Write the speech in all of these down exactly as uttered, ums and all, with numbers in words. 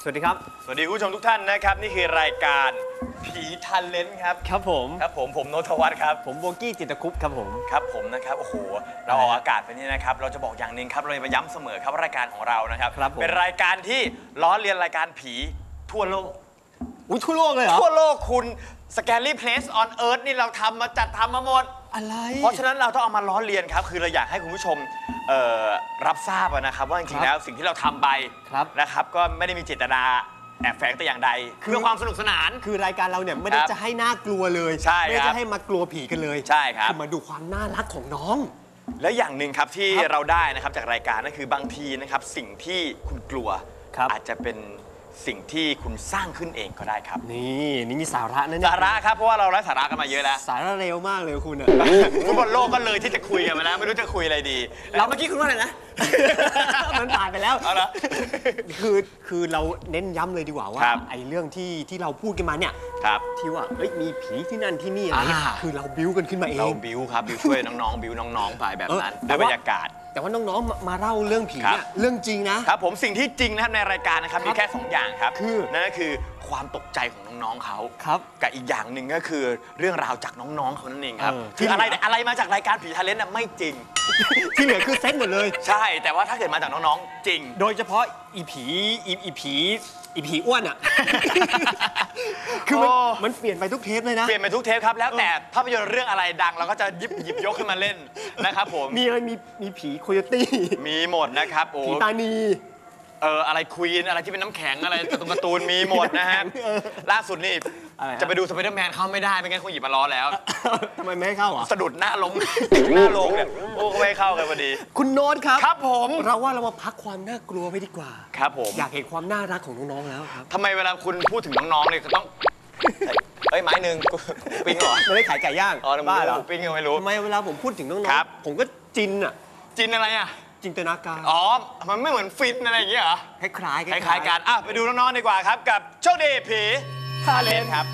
วัสดีครับสวัสดีผู้ชมทุกท่านนะครับนี่คือรายการผีทันเลนครับครับผมครับผมผมโนทวัฒน์ครับผมโบกี้จิตคุปครับผมครับผมนะครับโอ้โหเราออกอากาศไปนี่นะครับเราจะบอกอย่างหนึ่งครับเราจะมาย้ำเสมอครับรายการของเรานะครับเป็นรายการที่ล้อเลียนรายการผีทั่วโลกอุ้ยทั่วโลกเลยเหรอทั่วโลกคุณ Scary Place on Earth นี่เราทำมาจัดทำมาหมดอะไรเพราะฉะนั้นเราต้องเอามาล้อเลียนครับคือเราอยากให้คุณผู้ชมรับทราบนะครับว่าจริงๆแล้วสิ่งที่เราทำไปนะครับก็ไม่ได้มีเจตนาแอบแฝงแต่อย่างใดเพื่อความสนุกสนานคือรายการเราเนี่ยไม่ได้จะให้น่ากลัวเลยใช่ไม่ได้จะให้มากลัวผีกันเลยใช่ครับคือมาดูความน่ารักของน้องและอย่างหนึ่งครับที่เราได้นะครับจากรายการนั่นคือบางทีนะครับสิ่งที่คุณกลัวอาจจะเป็นสิ่งที่คุณสร้างขึ้นเองก็ได้ครับนี่นี่มีสาระนะเนี่ยสาระครับเพราะว่าเราไร้สาระกันมาเยอะแล้วสาระเร็วมากเลยคุณอะฟุตบอลโลกก็เลยที่จะคุยกันมาแล้วไม่รู้จะคุยอะไรดีแล้วเมื่อกี้คุณว่าอะไรนะมันผ่านไปแล้วเอาละคือคือเราเน้นย้ำเลยดีกว่าว่าไอ้เรื่องที่ที่เราพูดกันมาเนี่ยที่ว่าเอ้ยมีผีที่นั่นที่นี่อะไรคือเราบิ้วกันขึ้นมาเองเราบิ้วครับบิ้วช่วยน้องๆบิ้วน้องๆไปแบบนั้นด้วยบรรยากาศแต่ว่าน้องๆมาเล่าเรื่องผีเนี่ยเรื่องจริงนะครับผมสิ่งที่จริงนะครับในรายการนะครับมีแค่สองอย่างครับคือนั่นก็คือความตกใจของน้องๆเขาครับกับอีกอย่างหนึ่งก็คือเรื่องราวจากน้องๆเขานั่นเองครับคืออะไรอะไรมาจากรายการผีทาเลนต์น่ะไม่จริงที่เหลือคือเซ็ตหมดเลยใช่แต่ว่าถ้าเกิดมาจากน้องๆจริงโดยเฉพาะอีผีอีผีอีผีอ้วนอ่ะคือมันมันเปลี่ยนไปทุกเทปเลยนะเปลี่ยนไปทุกเทปครับแล้วแต่ภาพยนตร์เรื่องอะไรดังเราก็จะหยิบหยิบยกขึ้นมาเล่นนะครับผมมีอะไรมีมีผีโคโยตี้มีหมดนะครับโอ้ผีตานีเอออะไรควีนอะไรที่เป็นน้ำแข็งอะไรการ์ตูนการ์ตูนมีหมดนะฮะล่าสุดนี่จะไปดูสไปเดอร์แมนเข้าไม่ได้ไม่งั้นคงหยิบมาล้อแล้วทำไมไม่ให้เข้าอ่ะสะดุดหน้าล้มหน้าลงเนี่ยโอ้ก็ไม่เข้ากันพอดีคุณโน้ตครับครับผมเราว่าเรามาพักความน่ากลัวไปดีกว่าครับผมอยากเห็นความน่ารักของน้องๆแล้วครับทำไมเวลาคุณพูดถึงน้องๆเนี่ยก็ต้องเอ้ยไม้หนึ่งปิ้งเหรอไม่ได้ขายไก่ย่างอ๋อบ้าเหรอปิ้งยังไม่รู้ทำไมเวลาผมพูดถึงน้องๆผมก็จินอ่ะจินอะไรอ่ะจินตนาการอ๋อมันไม่เหมือนฟินอะไรอย่างเงี้ยเหรอคล้ายๆคล้ายๆกันอ่ะไปดูน้องๆดีกว่าครับกับโชคดีผีทาเลนต์ครับ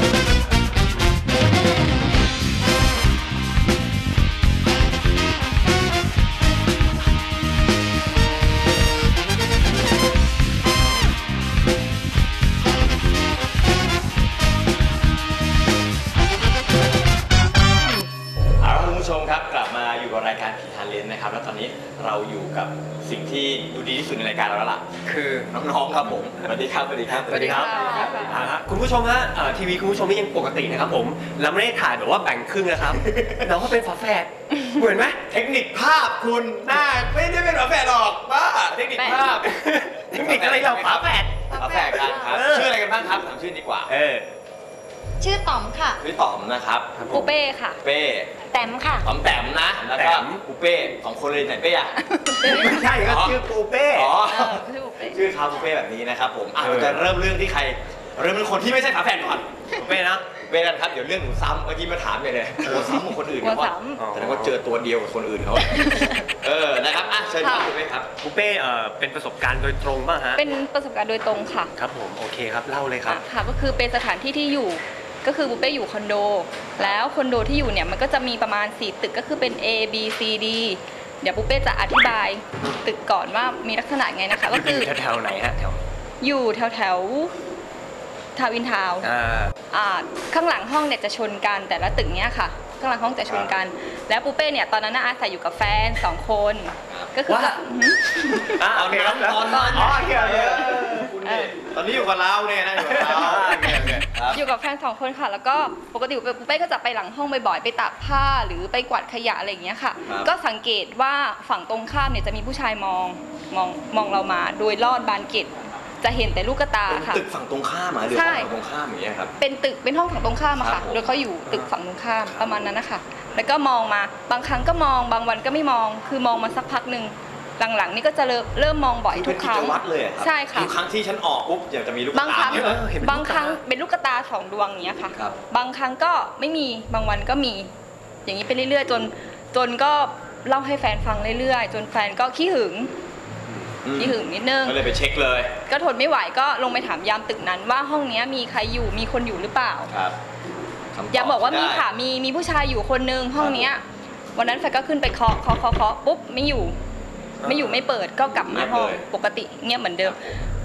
ชมครับกลับมาอยู่กับรายการผีทาเลนต์นะครับแล้วตอนนี้เราอยู่กับสิ่งที่ดูดีที่สุดในรายการเราแล้วล่ะคือน้องๆครับผมสวัสดีครับสวัสดีครับสวัสดีครับคุณผู้ชมฮะทีวีคุณผู้ชมนี่ยังปกตินะครับผมเราไม่ได้ถ่ายแบบว่าแบ่งครึ่งนะครับน้องเขาเป็นฝาแฝดเหมือนไหมเทคนิคภาพคุณหน้าไม่ได้เป็นฝาแฝดหรอกบ้าเทคนิคภาพเทคนิคอะไรเราฝาแฝดฝาแฝดครับชื่ออะไรกันบ้างครับถามชื่อดีกว่าเออชื่อต๋อมค่ะชื่อต๋อมนะครับปูเป้ค่ะเป้แต้มค่ะต๋อมแต้มนะแล้วก็ปูเป้สองคนเลยไหนเป้อะไม่ใช่ก็ชื่อปูเป้อ๋อชื่อเขาปูเป้แบบนี้นะครับผมอ่ะเราจะเริ่มเรื่องที่ใครเริ่มเป็นคนที่ไม่ใช่ฝาแฝดก่อนปูเป้นะเป้กันครับเดี๋ยวเรื่องหนูซ้ำเมื่อกี้มาถามเลยเลยโอ้ซ้ำกับคนอื่นเพราะแสดงว่าเจอตัวเดียวกับคนอื่นเขาเออนะครับอ่ะเชิญครับปูเป้ครับปูเป้เอ่อเป็นประสบการณ์โดยตรงป่ะฮะเป็นประสบการณ์โดยตรงค่ะครับผมโอเคครับเล่าเลยครับค่ะก็คือเป็นสถานที่ที่อยู่ก็คือบุฟเป้อยู่คอนโดแล้วคอนโดที่อยู่เนี่ยมันก็จะมีประมาณสี่ตึกก็คือเป็น A B C D เดี๋ยวบุฟเป้จะอธิบายตึกก่อนว่ามีลักษณะไงนะคะก็คือแถวๆไหนฮะแถวอยู่แถวแถวทาวน์อินทาวน์อ่าข้างหลังห้องเนี่ยจะชนกันแต่ละตึกเนี้ยค่ะข้างหลังห้องจะชนกันแล้วปูเป้เนี่ยตอนนั้นอาศัยอยู่กับแฟนสองคนก็คือว่าโอเคครับตอนนั้นอ๋อโอเคโอเคตอนนี้อยู่กับเราเนี่ยนะอยู่กับเราอยู่กับแฟนสองคนค่ะแล้วก็ปกติปูเป้ก็จะไปหลังห้องบ่อยๆไปตากผ้าหรือไปกวาดขยะอะไรอย่างเงี้ยค่ะก็สังเกตว่าฝั่งตรงข้ามเนี่ยจะมีผู้ชายมองมองมองเรามาโดยลอดบานเกล็ดจะเห็นแต่ลูกตาค่ะตึกฝั่งตรงข้ามหรือห้องฝั่งตรงข้ามอย่างเงี้ยครับเป็นตึกเป็นห้องฝั่งตรงข้ามอะค่ะโดยเขาอยู่ตึกฝั่งตรงข้ามประมาณนั้นนะคะแล้วก็มองมาบางครั้งก็มองบางวันก็ไม่มองคือมองมาสักพักหนึ่งหลังๆนี่ก็จะเริ่มมองบ่อยทุกครั้งใช่ค่ะทุกครั้งที่ฉันออกปุ๊บอยากจะมีลูกตาบางครั้งบางครั้งเป็นลูกตาสองดวงอย่างเงี้ยค่ะบางครั้งก็ไม่มีบางวันก็มีอย่างนี้ไปเรื่อยๆจนจนก็เล่าให้แฟนฟังเรื่อยๆจนแฟนก็ขี้หึงขี้หึงนิดนึงก็เลยไปเช็คเลยก็ทนไม่ไหวก็ลงไปถามยามตึกนั้นว่าห้องนี้มีใครอยู่มีคนอยู่หรือเปล่าครับยามบอกว่ามีค่ะมีมีผู้ชายอยู่คนนึงห้องนี้วันนั้นแฟนก็ขึ้นไปเคาะเคาะเคาะปุ๊บไม่อยู่ไม่อยู่ไม่เปิดก็กลับมาห้องปกติเงียบเหมือนเดิม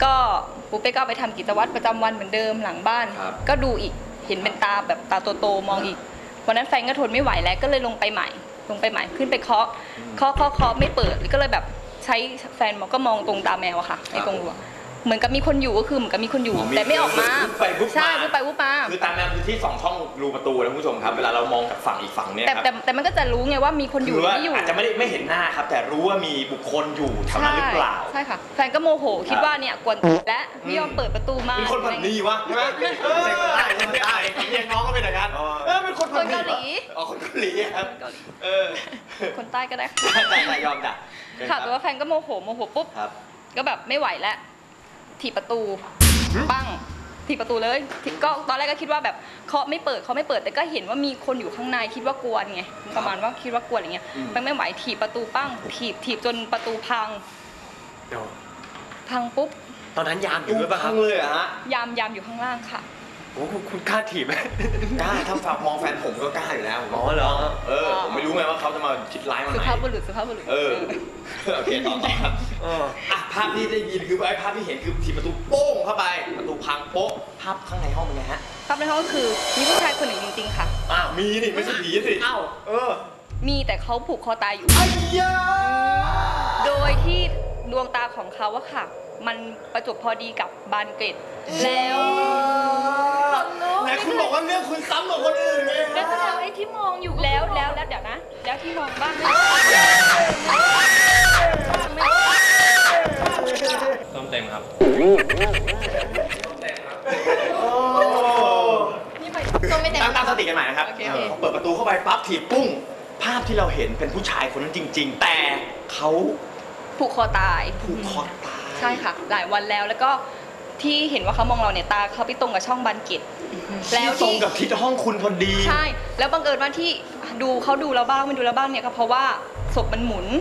ก็ปุ๊บเป้ก็เอาไปทำกิจวัตรประจำวันเหมือนเดิมหลังบ้าน ก็ดูอีกเห็นเป็นตาแบบตาโตๆมองอีกวันนั้นแฟนก็ทนไม่ไหวแล้วก็เลยลงไปใหม่ลงไปใหม่ขึ้นไปเคาะเคาะเคาะเคาะไม่เปิดก็เลยแบบใช้แฟนมองก็มองตรงตาแมวอะค่ะไอ้ตรงรั้วเหมือนกับมีคนอยู่ก็คือเหมือนกับมีคนอยู่แต่ไม่ออกมาใช่วุบไปวุบมาคือตาแมวคือที่สองช่องรูประตูนะคุณผู้ชมครับเวลาเรามองจากฝั่งอีกฝั่งเนี่ยครับแต่แต่มันก็จะรู้ไงว่ามีคนอยู่ไม่อยู่อาจจะไม่ได้ไม่เห็นหน้าครับแต่รู้ว่ามีบุคคลอยู่แถวนั้นหรือเปล่าใช่ค่ะแฟนก็โมโหคิดว่าเนี่ยกวนและไม่ยอมเปิดประตูมาเป็นคนผันนีวะใช่ไหมเออได้ได้เรียนน้องก็เป็นอย่างนั้นเออเป็นคนผันนีเกาหลีอ๋อคนเกาหลีครับเออคนใต้ก็ได้ได้ได้ยอมจ้ะค่ะแต่ว่าแฟนก็โมโหโมโหปุ๊บก็แบบไม่ไหวแล้วถีบประตูปังถีบประตูเลยก็ตอนแรกก็คิดว่าแบบเคาะไม่เปิดเขาไม่เปิดแต่ก็เห็นว่ามีคนอยู่ข้างในคิดว่ากวนไงประมาณว่าคิดว่ากวนอย่างเงี้ยแฟนไม่ไหวถีบประตูปั้งถีบถีบจนประตูพังพังปุ๊บตอนนั้นยามอยู่ด้วยป่ะครับเลยอะฮะยามยามอยู่ข้างล่างค่ะโอ้คุณกล้าถีบไหมกล้าถ้าฝากมองแฟนผมก็กล้าอยู่แล้วอ๋อเหรอเออผมไม่รู้ไงว่าเขาจะมาคิดร้ายมาไหนสุภาพบุรุษสุภาพบุรุษเออโอเคต่อต่อครับอ่ะภาพที่ได้ยินคือไอ้ภาพที่เห็นคือถีบประตูโป้งเข้าไปประตูพังโป๊ะภาพข้างในห้องเป็นไงฮะภาพในห้องก็คือมีผู้ชายคนหนึ่งจริงๆค่ะอ้าวมีนี่ไม่ใช่ผีสิอ้าวเออมีแต่เขาผูกคอตายอยู่ไอ้ยาโดยที่ดวงตาของเขาอะค่ะมันประจบพอดีกับบานเกล็ดแล้วไหนคุณบอกว่าเรื่องคุณซ้ำกับคนอื่นไงแล้วก็แล้วไอ้ที่มองอยู่แล้วแล้วแล้วเดี๋ยวนะแล้วที่มองบ้างต้มเต็มครับนี่ไปต้มไม่เต็มตั้งสติกันใหม่นะครับเขาเปิดประตูเข้าไปปั๊บถีบปุ้งภาพที่เราเห็นเป็นผู้ชายคนนั้นจริงๆแต่เขาผูกคอตายผูกคอตายใช่ค่ะหลายวันแล้วแล้วก็ที่เห็นว่าเขามองเราเนี่ยตาเขาไปตรงกับช่องบานเกล็ดแล้วตรงกับที่ห้องคุณพอดีใช่แล้วบังเอิญว่าที่ดูเขาดูเราบ้างไม่ดูเราบ้างเนี่ยก็เพราะว่าศพมันหมุน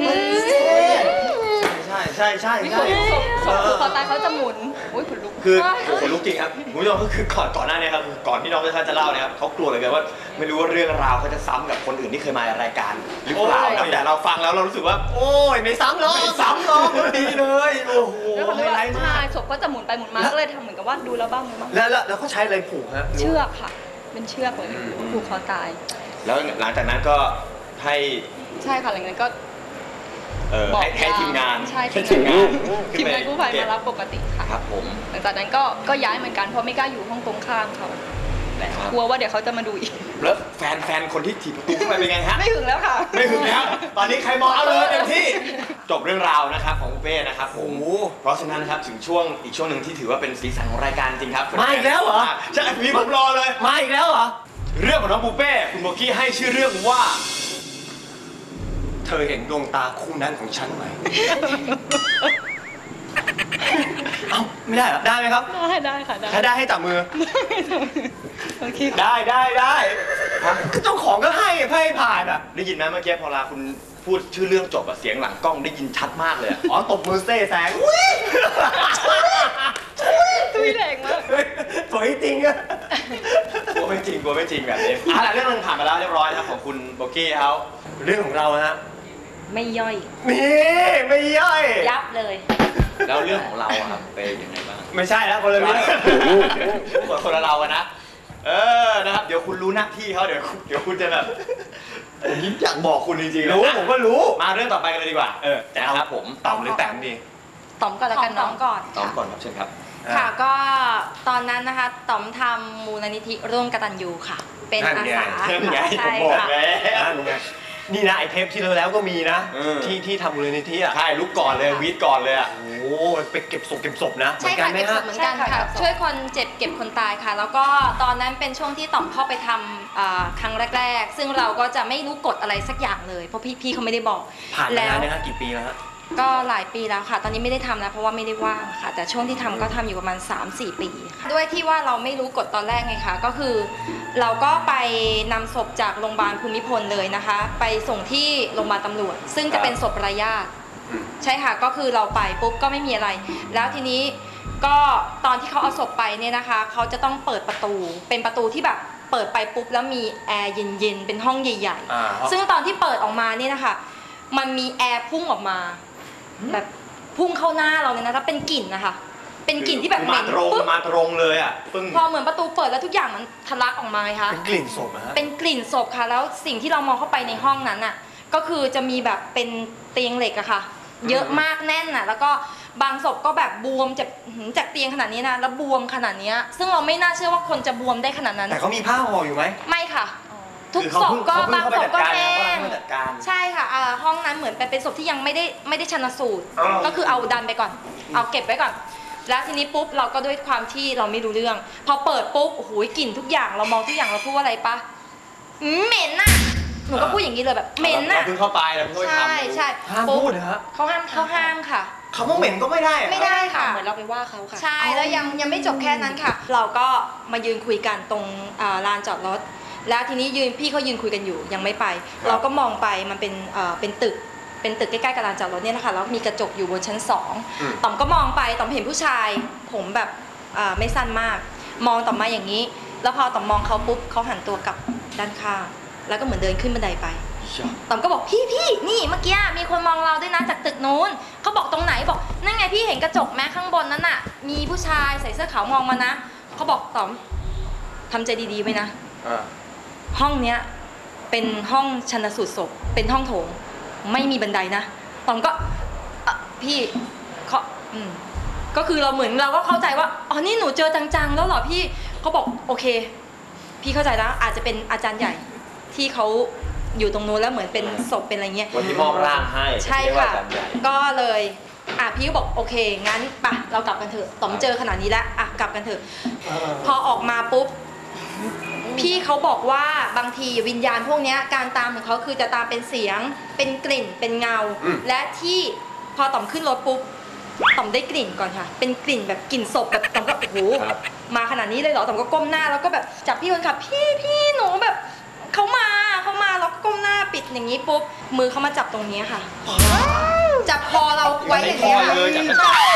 ใช่ใช่ใช่ใช่ศพคอตายเขาจะหมุนโอ้ยขนลุกคือขนลุกจริงครับคุณผู้ชมก็คือก่อนก่อนหน้านี้ครับก่อนที่น้องจะเล่าเนี่ยครับเขากลัวเลยว่าไม่รู้ว่าเรื่องราวเขาจะซ้ำกับคนอื่นที่เคยมารายการหรือเปล่าแต่เราฟังแล้วเรารู้สึกว่าโอ้ยไม่ซ้ำหรอกไม่ซ้ำหรอกดีเลยโอ้โหไม่ไรมากศพก็จะหมุนไปหมุนมาก็เลยทำเหมือนกับว่าดูแล้วบ้างเลยมั้งแล้วแล้วเขาใช้อะไรผูกฮะเชือกค่ะเป็นเชือกเลยผูกคอตายแล้วหลังจากนั้นก็ให้ใช่ค่ะหลังจากนั้นก็เออให้ทีมงานใช่ทีมงานทีมงานกู้ภัยมารับปกติค่ะครับผมหลังจากนั้นก็ก็ย้ายเหมือนกันเพราะไม่กล้าอยู่ห้องตรงข้ามเขากลัวว่าเดี๋ยวเขาจะมาดูอีกแล้วแฟนแฟนคนที่ถีบประตูเข้าไปเป็นไงฮะไม่หึงแล้วค่ะไม่หึงแล้วตอนนี้ใครมองเอาเลยเต็มที่จบเรื่องราวนะครับของบุฟเฟ่นะครับผมเพราะฉะนั้นนะครับถึงช่วงอีกช่วงหนึ่งที่ถือว่าเป็นสีสันของรายการจริงครับมาอีกแล้วเหรอใช่พี่ผมรอเลยมาอีกแล้วเหรอเรื่องของน้องบุฟเฟ่คุณโบกี้ให้ชื่อเรื่องว่าเธอเห็นดวงตาคู่นั้นของฉันไหมเอ้าไม่ได้เหรอได้ไหมครับได้ได้ค่ะได้ถ้าได้ให้จับมือโอเคได้ได้ได้เจ้าของก็ให้ให้ผ่านอ่ะได้ยินไหมเมื่อกี้พอลาคุณพูดชื่อเรื่องจบอะเสียงหลังกล้องได้ยินชัดมากเลยอ๋อตบมือเซ่แสงตุ้ยแรงมากสวยจริงอะกลัวไม่จริงกลัวไม่จริงแบบนี้อ่ะเรื่องนึงผ่านมาแล้วเรียบร้อยครับของคุณโบกี้เขาเรื่องของเราฮะไม่ย่อยนี่ไม่ย่อยยับเลยแล้วเรื่องของเราครับเป็นยังไงบ้างไม่ใช่แล้วคนละเรื่องคนละเรากันนะเออนะครับเดี๋ยวคุณรู้หน้าที่เขาเดี๋ยวเดี๋ยวคุณจะแบบผมยิ้มอยากบอกคุณจริงๆรู้ผมก็รู้มาเรื่องต่อไปกันเลยดีกว่าเออแต่ครับผมต๋อมหรือแต้มดีต๋อมก่อนแล้วกันน้องก่อนต๋อมก่อนครับเชิญครับค่ะก็ตอนนั้นนะคะต๋อมทำมูลนิธิร่วมกตัญญูค่ะเป็นอาสาใช่ค่ะนี่นะไอเทปที่เราแล้วก็มีนะที่ที่ทำมูลนิธิอ่ะใช่ลุกก่อนเลยวีดก่อนเลยอ่ะโอ้ไปเก็บศพเก็บศพนะใช่ค่ะเก็บศพเหมือนกันค่ะช่วยคนเจ็บเก็บคนตายค่ะแล้วก็ตอนนั้นเป็นช่วงที่ต่อมเข้าไปทำครั้งแรกๆซึ่งเราก็จะไม่รู้กฎอะไรสักอย่างเลยเพราะพี่พี่เขาไม่ได้บอกผ่านแล้วนะครับกี่ปีแล้วฮะก็หลายปีแล้วค่ะตอนนี้ไม่ได้ทำแล้วเพราะว่าไม่ได้ว่างค่ะแต่ช่วงที่ทำก็ทำอยู่ประมาณ สามสี่ ปีค่ะด้วยที่ว่าเราไม่รู้กฎตอนแรกไงคะก็คือเราก็ไปนำศพจากโรงพยาบาลภูมิพลเลยนะคะไปส่งที่โรงพยาบาลตำรวจซึ่งจะเป็นศพรายญาติใช่ค่ะก็คือเราไปปุ๊บก็ไม่มีอะไรแล้วทีนี้ก็ตอนที่เขาเอาศพไปเนี่ยนะคะเขาจะต้องเปิดประตูเป็นประตูที่แบบเปิดไปปุ๊บแล้วมีแอร์เย็นๆเป็นห้องใหญ่ๆซึ่งตอนที่เปิดออกมาเนี่ยนะคะมันมีแอร์พุ่งออกมาแบบพุ่งเข้าหน้าเราเนี่ยนะถ้าเป็นกลิ่นนะคะเป็นกลิ่นที่แบบเหม็มาน ตรงปุ๊บมาตรงเลยอ่ะปึ้งพอเหมือนประตูเปิดแล้วทุกอย่างมันทะลักออกมาไงคะเป็นกลิ่นศพนะฮะเป็นกลิ่นศพค่ะแล้วสิ่งที่เรามองเข้าไปในห้องนั้นน่ะก็คือจะมีแบบเป็นเตียงเหล็กอะค่ะ เยอะมากแน่นน่ะแล้วก็บางศพก็แบบบวมจากจากเตียงขนาดนี้นะแล้วบวมขนาดนี้ซึ่งเราไม่น่าเชื่อว่าคนจะบวมได้ขนาดนั้นแต่เขามีผ้าห่ออยู่ไหมไม่ค่ะ ทุกคือเขาศพเพิ่งก็เขาเพิ่งบางเข้าไปศพก็จัดการแห้เขางเพิ่งจัดการใช่ค่ะอ่าห้องนั้นเหมือนเป็นเป็นศพที่ยังไม่ได้ไม่ได้ชันสูตรอ๋อก็คือเอาดันไปก่อน เอาเก็บไว้ก่อน แล้วทีนี้ปุ๊บเราก็ด้วยความที่เราไม่รู้เรื่อง พอเปิดปุ๊บโอ้โหกลิ่นทุกอย่างเรามองทุกอย่างเราพูดว่าอะไรปะอืมเหม็นน่ะหนูก็พูดอย่างนี้เลยแบบเหม็นน่ะเราเพิ่งเข้าไปเราเพิ่งเข้าไปทำใช่ใช่ห้ามพูดนะฮะเขาห้ามเขาห้ามค่ะเขาว่าเหม็นก็ไม่ได้อะไม่ได้ค่ะเหมือนเราไปว่าเขาค่ะใช่แล้วยังยังไม่จบแค่นั้นค่ะ เราก็มายืนคุยกันตรงอ่าลานจอดรถ แล้วทีนี้ยืนพี่เขายืนคุยกันอยู่ยังไม่ไป เราก็มองไปมันเป็นเอ่อเป็นตึกเป็นตึกใกล้ๆกับลานจอดรถเนี่ยนะคะแล้วมีกระจกอยู่บนชั้นสองต่อมก็มองไปต่อมเห็นผู้ชาย ผมแบบอ่าไม่สั้นมาก มองต่อมมาอย่างนี้ แล้วพอต่อมมองเขาปุ๊บเขาหันตัวกลับด้านข้างแล้วก็เหมือนเดินขึ้นบันไดไปต่อมก็บอกพี่พี่นี่เมื่อกี้มีคนมองเราด้วยนะจากตึกนู้นเขาบอกตรงไหนบอกนั่นไงพี่เห็นกระจกแม้ข้างบนนั้นน่ะมีผู้ชายใส่เสื้อขาวมองมานะเขาบอกต่อมทำใจดีๆไว้นะอ่าห้องเนี้ยเป็นห้องชันสูตรศพเป็นห้องโถงไม่มีบันไดนะตอมก็อ่ะพี่เขาอืมก็คือเราเหมือนเราก็เข้าใจว่าอ๋อนี่หนูเจอจังๆแล้วเหรอพี่เขาบอกโอเค พี่เข้าใจแล้วอาจจะเป็นอาจารย์ใหญ่ที่เขาอยู่ตรงนู้นแล้วเหมือนเป็นศพเป็นอะไรเงี้ยวันที่มอบร่างให้ใช่เรียกว่าค่ะอาจารย์ใหญ่ก็เลยอ่ะพี่ก็บอกโอเคงั้นปะเรากลับกันเถอะต๋อมเจอขนาดนี้แล้วอ่ะกลับกันเถอะ พอออกมาปุ๊บพี่เขาบอกว่าบางทีวิญญาณพวกเนี้ยการตามของเขาคือจะตามเป็นเสียงเป็นกลิ่นเป็นเงา และที่พอต่อมขึ้นรถปุ๊บต่อมได้กลิ่นก่อนค่ะ เป็นกลิ่นแบบกลิ่นศพแบบต่อมก็โอ้โหครับมาขนาดนี้เลยเหรอต่อมก็ก้มหน้าแล้วก็แบบจับพี่คนขับพี่พี่หนูแบบเขามาเขามาแล้วก็ก้มหน้าปิดอย่างนี้ปุ๊บมือเขามาจับตรงนี้ค่ะจับคอเราไว้อย่างนี้ค่ะเลยจับ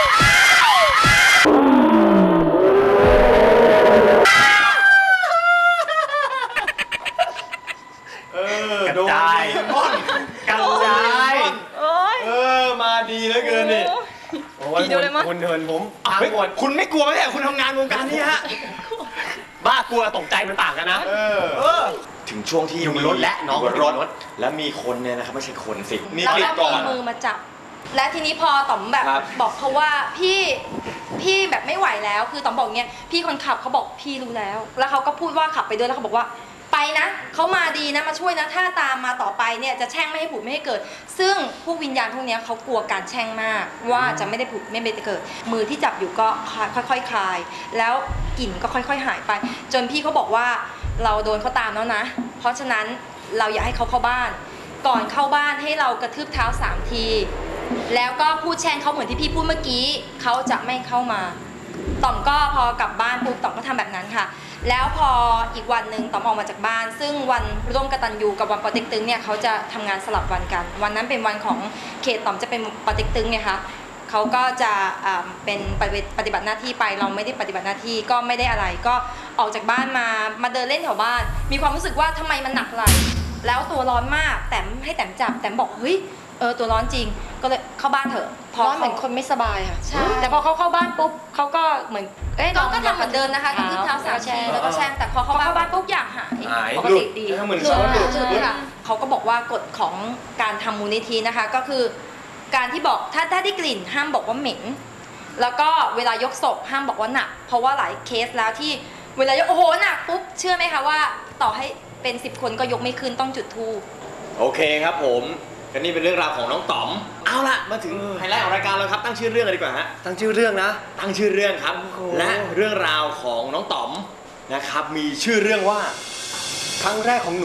เออกระจายโดเรมอนกระจายเออมาดีเหลือเกินนี่โอ้ยพี่ดูเลยมั้ยคุณเทินผมเฮ้ยคุณไม่กลัวไหมเนี่ยคุณทำงานวงการนี้ฮะบ้ากลัวตกใจมันต่างกันนะเออเออถึงช่วงที่อยู่บนรถและน้องยู่บนรถอยู่บนรถแล้วมีคนเนี่ยนะครับไม่ใช่คนสิมีแล้วกลิ่ก็นก่อมีนมือมาจับ และทีนี้พอต๋อมแบบครับบอกเขาว่าพี่พี่แบบไม่ไหวแล้วคือต๋อมบอกเนี้ยพี่คนขับเขาบอกพี่รู้แล้ว แล้วเขาก็พูดว่าขับไปด้วยแล้วเขาบอกว่าไปนะเขามาดีนะมาช่วยนะถ้าตามมาต่อไปเนี่ยจะแช่งไม่ให้ผุดไม่ให้เกิด ซึ่งพวกวิญญาณพวกเนี้ยเขากลัวการแช่งมากว่าจะไม่ได้ผุดไม่ได้เกิด มือที่จับอยู่ก็ค่อยๆคลาย แล้วกลิ่นก็ค่อยๆหายไป จนพี่เขาบอกว่าเราโดนเขาตามแล้วนะ เพราะฉะนั้นเราอย่าให้เขาเข้าบ้าน ก่อนเข้าบ้านให้เรากระทืบเท้าสามที แล้วก็พูดแช่งเขาเหมือนที่พี่พูดเมื่อกี้เขาจะไม่เข้ามาต่อมก็พอกลับบ้านปุ๊บต่อมก็ทำแบบนั้นค่ะ แล้วพออีกวันหนึ่งต่อมออกมาจากบ้าน ซึ่งวันร่วมกตัญญูกับวันปอเต็กตึงเนี่ยเขาจะทำงานสลับวันกัน วันนั้นเป็นวันของเขตต่อมจะเป็นปอเต็กตึงไงคะเขาก็จะอ่าเป็นปฏิบัติหน้าที่ไปเราไม่ได้ปฏิบัติหน้าที่ก็ไม่ได้อะไร ก็ออกจากบ้านมามาเดินเล่นแถวบ้าน มีความรู้สึกว่าทำไมมันหนักไหลแล้วตัวร้อนมากแต้มให้แต้มจับแต้มบอกเฮ้ยเออตัวร้อนจริงก็เลยเข้าบ้านเถอะร้อนเหมือนคนไม่สบายค่ะใช่แต่พอเขาเข้าบ้านปุ๊บเขาก็เหมือนเอ้ยก็ก็ทำเหมือนเดิมนะคะก็คือเท้าสามทีแล้วก็แช่งแต่พอเข้าบ้านปุ๊บอยากหายหายปกติดีเหมือนหลุซ้อดนหลุดใช่ค่ะเขาก็บอกว่ากฎของการทำมูลนิธินะคะ ก็คือการที่บอกถ้าถ้าได้กลิ่นห้ามบอกว่าเหม็น แล้วก็เวลายกศพห้ามบอกว่าหนัก เพราะว่าหลายเคสแล้วที่เวลายกโอ้โหหนักปุ๊บเชื่อไหมคะว่าต่อให้เป็นสิบคนก็ยกไม่ขึ้นต้องจุดธูปโอเคครับผมก็นี่เป็นเรื่องราวของน้องต๋อมเอาล่ะมาถึงไฮไลท์ของรายการแล้วครับตั้งชื่อเรื่องกันดีกว่าฮะตั้งชื่อเรื่องนะตั้งชื่อเรื่องครับโอ้โหและเรื่องราวของน้องต๋อมนะครับมีชื่อเรื่องว่าครั้งแรกของหนู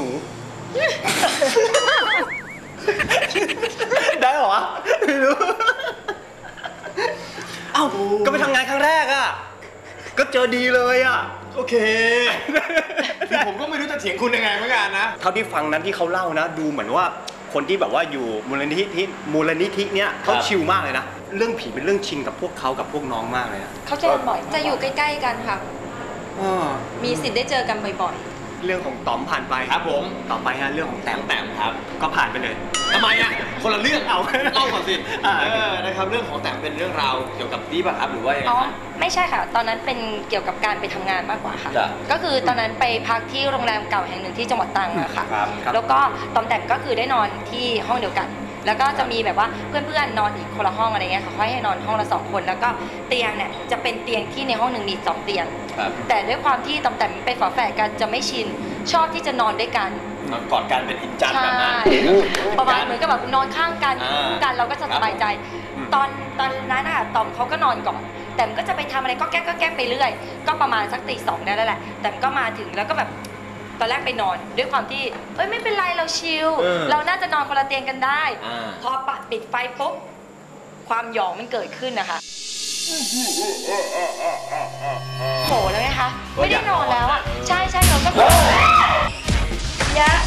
ได้เหรอวะไม่รู้ เอ้าก็ไปทำงานครั้งแรกอ่ะ ก็เจอดีเลยอ่ะโอเคคือผมก็ไม่รู้จะเถียงคุณยังไงเหมือนกันนะเท่าที่ฟังนั้นที่เขาเล่านะ ดูเหมือนว่าคนที่แบบว่าอยู่มูลนิธิที่มูลนิธิเนี้ยเขาครับชิลมากเลยนะ เรื่องผีเป็นเรื่องชินกับพวกเขากับพวกน้องมากเลยนะเขาเจอกันบ่อยจะอยู่ใกล้ๆกันค่ะอ้อมีสิทธิ์ได้เจอกันบ่อยเรื่องของต๋อมผ่านไปครับผมต่อไปฮะเรื่องของแต้มแต้มครับก็ผ่านไปเลยทำไมอ่ะคนละเรื่องเอาเล่าก่อนสิอ่าเออนะครับเรื่องของแต้มเป็นเรื่องราวเกี่ยวกับนี้ป่ะครับหรือว่ายังไงอ๋อครับไม่ใช่ค่ะ ตอนนั้นเป็นเกี่ยวกับการไปทำงานมากกว่าค่ะจ้ะก็คือตอนนั้นไปพักที่โรงแรมเก่าแห่งหนึ่งที่จังหวัดตรังอะค่ะครับครับแล้วก็ตอมแต้มก็คือได้นอนที่ห้องเดียวกัน แล้วก็จะมีแบบว่าเพื่อนๆนอนอีกคนละห้องอะไรเงี้ยเขาให้นอนห้องละสองคน แล้วก็เตียงเนี่ยจะเป็นเตียงที่ในห้องหนึ่งมีสองเตียงครับแต่ด้วยความที่ตอมแต้มเป็นฝาแฝดกันจะไม่ชินชอบที่จะนอนด้วยกันกอดกันเป็นอินจันทร์ใช่แบบนั้นประมาณเหมือนกับแบบนอนข้างกันอ่าคู่กันเราก็จะสบายใจ ตอนตอนนั้นน่ะตอมเขาก็นอนก่อน แต่มก็จะไปทำอะไรก็แก้ก็แก้ไปเรื่อย ก็ประมาณสักตีสองได้แล้วแหละ แต่มก็มาถึงแล้วก็แบบตอนแรกไปนอนด้วยความที่เอ้ยไม่เป็นไรเราชิลเออเราน่าจะนอนคนละเตียงกันได้อ่าพอปัดปิดไฟปุ๊บความหยองมันเกิดขึ้นนะคะโหแล้วไงคะไม่ได้นอนแล้วอ่ะใช่ใช่เราก็แบบยะ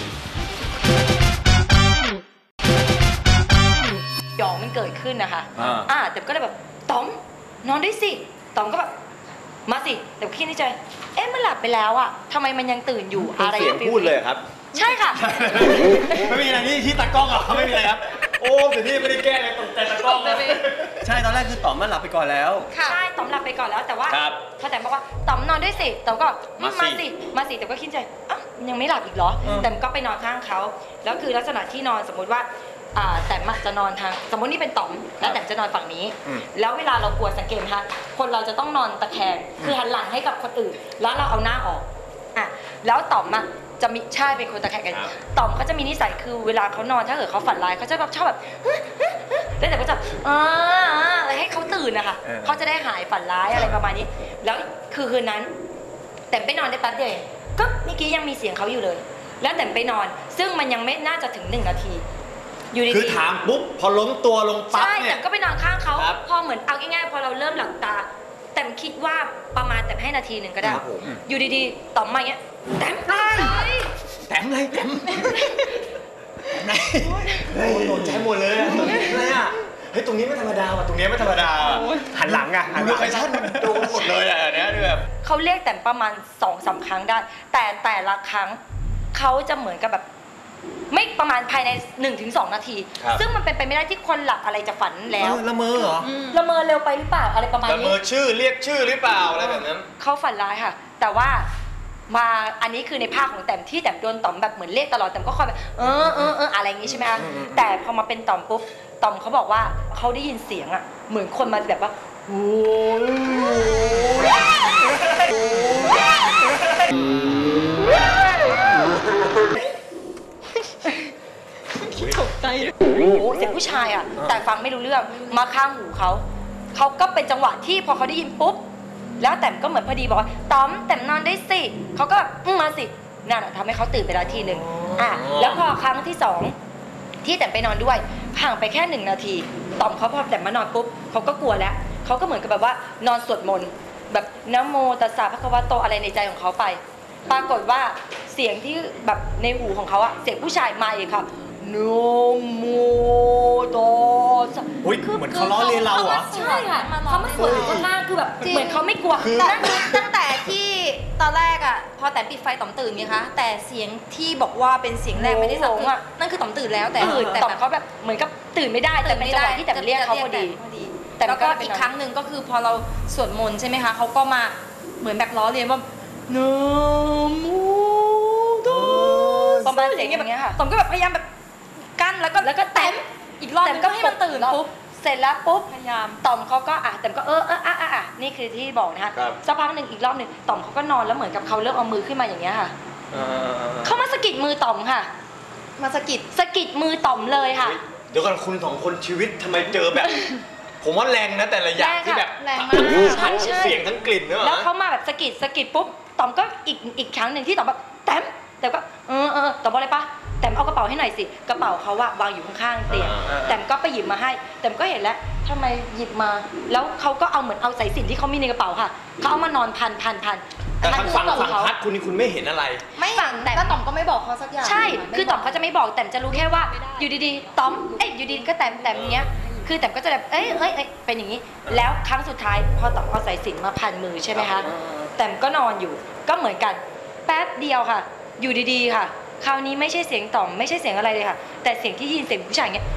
หยองมันเกิดขึ้นนะคะอ่าอ่าแต่ก็เลยแบบต๋อมนอนด้วยสิต๋อมก็แบบมาสิเดี๋ยวคิดในใจเอ๊ะมันหลับไปแล้วอ่ะทำไมมันยังตื่นอยู่อะไรเสียงพูดเลยครับใช่ค่ะไม่มีอะไรนี่ที่ตากล้องเหรอไม่มีอะไรครับ โอ้เดี๋ยวนี้ไม่ได้แก้เลยตกใจตากล้องเลยใช่ตอนแรกคือต๋อมมาหลับไปก่อนแล้วใช่ต๋อมหลับไปก่อนแล้วแต่ว่าครับพอแต่บอกว่าต๋อมนอนด้วยสิต๋อมก็อืมมามาสิสิมาสิแต่ก็คิดใจอ่ะยังไม่หลับอีกเหรอเออแต่ก็ไปนอนข้างเขาแล้วคือลักษณะที่นอนสมมุติว่าอ่าแต่มักจะนอนทางสมมตินี่เป็นต๋อมแล้วแต่จะนอนฝั่งนี้ แล้วเวลาเรากลัวสังเกตไหมคะคนเราจะต้องนอนตะแคงคือหันหลังให้กับคนอื่น แล้วเราเอาหน้าออกอ่ะแล้วต๋อมอ่ะจะมีใช่เป็นคนตะแคงกันครับต๋อมเขาจะมีนิสัยคือเวลาเขานอนถ้าเกิดเขาฝันร้ายเขาจะแบบชอบแบบ แล้วแต่ก็จะอ่าอะไรให้เขาตื่นนะคะเออเขาจะได้หายฝันร้ายอะไรประมาณนี้ แล้วคือคืนนั้น แต่ไปนอนได้แป๊บเดียวเองก็เมื่อกี้ยังมีเสียงเขาอยู่เลย แล้วแต่ไปนอน ซึ่งมันยังไม่น่าจะถึงหนึ่งนาที อยู่ดีคือถามปุ๊บพอล้มตัวลงปั๊บใช่เนี่แต่ยก็ไปนอนข้างเขาครับพอเหมือนเอาง่ายๆพอเราเริ่มหลับตา แต่คิดว่าประมาณแต่ให้นาทีหนึ่งก็ได้ครับผมอยู่ดีๆต่อมมาอย่างเงี้ยแต้มตายแต้มเลยแต้มไหนเฮ้ยโดนใจหมดเลยอะตรงนี้อะไรอ่ะเฮ้ยตรงนี้ไม่ธรรมดาว่ะตรงนี้ไม่ธรรมดาหันหลังอะหันหโลลังเคชั่นมันโดนหมดเลยอ่ะเนี่ยคือแบบเขาเรียกแต่ประมาณสองสามครั้งได้ แต่แต่ละครั้งเขาจะเหมือนกับแบบไม่ประมาณภายใน หนึ่งถึงสอง นาทีครับซึ่งมันเป็นไปไม่ได้ที่คนหลับอะไรจะฝันแล้วเออละเมอเหรอละเมอเร็วไปหรือเปล่าอะไรประมาณละเมนี้อชื่อเรียกชื่อหรือเปล่าอะไรแบบนั้นเขาฝันร้ายค่ะ แต่ว่ามาอันนี้คือในภาคของแต้มที่แต้มโดนต่อมแบบเหมือนเรียกตลอดแต้มก็คอยแบบเออเออเอออะไรอย่างงี้ใช่ไหมคะแต่พอมาเป็นต่อมปุ๊บต่อมเขาบอกว่าเขาได้ยินเสียงอ่ะเหมือนคนมาแบบว่าโอ้ตกใจโอ้โหเสียงผู้ชายอ่ะแต่ฟังไม่รู้เรื่องมาข้างหูเขาเขาก็เป็นจังหวะที่พอเขาได้ยินปุ๊บแล้วแต้มก็เหมือนพอดีบอกว่าต๋อมแต้มนอนได้สิเขาก็อืมมาสินั่นอะทำให้เขาตื่นไปแล้วทีหนึ่งอ่ะแล้วพอครั้งที่สองที่แต้มไปนอนด้วยห่างไปแค่หนึ่งนาทีต๋อมเขาพอแต้มมานอนปุ๊บเขาก็กลัวแล้วเขาก็เหมือนกับแบบว่านอนสวดมนต์แบบนะโมตัสสะภะคะวะโตอะไรในใจของเขาไป ปรากฏว่าเสียงที่แบบในหูของเขาอะเสียงผู้ชายมาอีกค่ะโนโมโตสะอุ๊ยเหมือนเขาล้อเลียนเราเหรอใช่ค่ะเขามาสวดอยู่ข้างล่างคือแบบจริงเหมือนเขาไม่กลัวแต่ตั้งแต่ที่ตอนแรกอ่ะพอแต่ปิดไฟต่อมตื่นไงคะแต่เสียงที่บอกว่าเป็นเสียงแรกไม่ได้สับคือนั่นคือต่อมตื่นแล้วแต่ตื่นแต่ต่อแบบเขาแบบเหมือนกับตื่นไม่ได้แต่เป็นจังหวะที่แต่เรียกเขาพอดี แต่แล้วก็ก็เป็นอีกครั้งหนึ่งก็คือพอเราสวดมนต์ใช่ไหมคะเขาก็มาเหมือนแบบล้อเลียนว่าโนโมโตประมาณเสียงอย่างเงี้ยค่ะต่อมก็แบบพยายามแบบกั้นแล้วก็แล้วก็แต้มอีกรอบนึงก็ให้มันตื่นปุ๊บเสร็จแล้วปุ๊บพยายามต่อมเขาก็อ่ะแต่ก็เออเอออ่ะอ่ะอ่ะนี่คือที่บอกนะคะครับสักพักหนึ่งอีกรอบหนึ่งต่อมเขาก็นอนแล้วเหมือนกับเขาเริ่มเอามือขึ้นมาอย่างเงี้ยค่ะเออเขามาสะกิดมือต่อมค่ะมาสะกิดสะกิดมือต่อมเลยค่ะเฮ้ยเดี๋ยวก่อนคุณสองคนชีวิตทำไมเจอแบบ ผมว่าแรงนะแต่ละอย่างที่แบบแรงมากทั้งใช่เสียงทั้งกลิ่นเนอะแล้วเขามาแบบสะกิดสะกิดปุ๊บต่อมก็อีกอีกครั้งหนึ่งที่ต่อมแบบแต้มแต่ก็เออเออต่อมบอกอะไรปะแต้มเอากระเป๋าให้หน่อยสิกระเป๋าเขาอะวางอยู่ข้างๆเตียงแต้มก็ไปหยิบมาให้แต้มก็เห็นแล้วทำไมหยิบมา แล้วเขาก็เอาเหมือนเอาสายสิญจน์ที่เขามีในกระเป๋าค่ะเขาเอามานอนพันพันพันแต่ทางฝั่งพันฝั่งเขาพัดคุณนี่คุณไม่เห็นอะไรไม่ฝั่งแต่ก็ต่อมก็ไม่บอกเขาสักอย่างใช่ไม่คือต่อมเขาจะไม่บอกแต่มจะรู้แค่ว่าไม่ได้อยู่ดีๆต้อมเอ้ยอยู่ดีๆก็แต่มแต่มเนี้ยคือแต่มก็จะแบบเอ้ยเอ้ยเอ้ยเป็นอย่างนี้ แล้วครั้งสุดท้ายพอต่อมเอาสายสิญจน์มาพันมือใช่ไหมคะแต่มก็นอนอยู่ก็เหมือนกันแแป๊บเดียวค่ะ อยู่ดีๆค่ะคราวนี้ไม่ใช่เสียงต่อมไม่ใช่เสียงอะไรเลยค่ะแต่เสียงที่ยินเสียงผู้ชายเงี้ย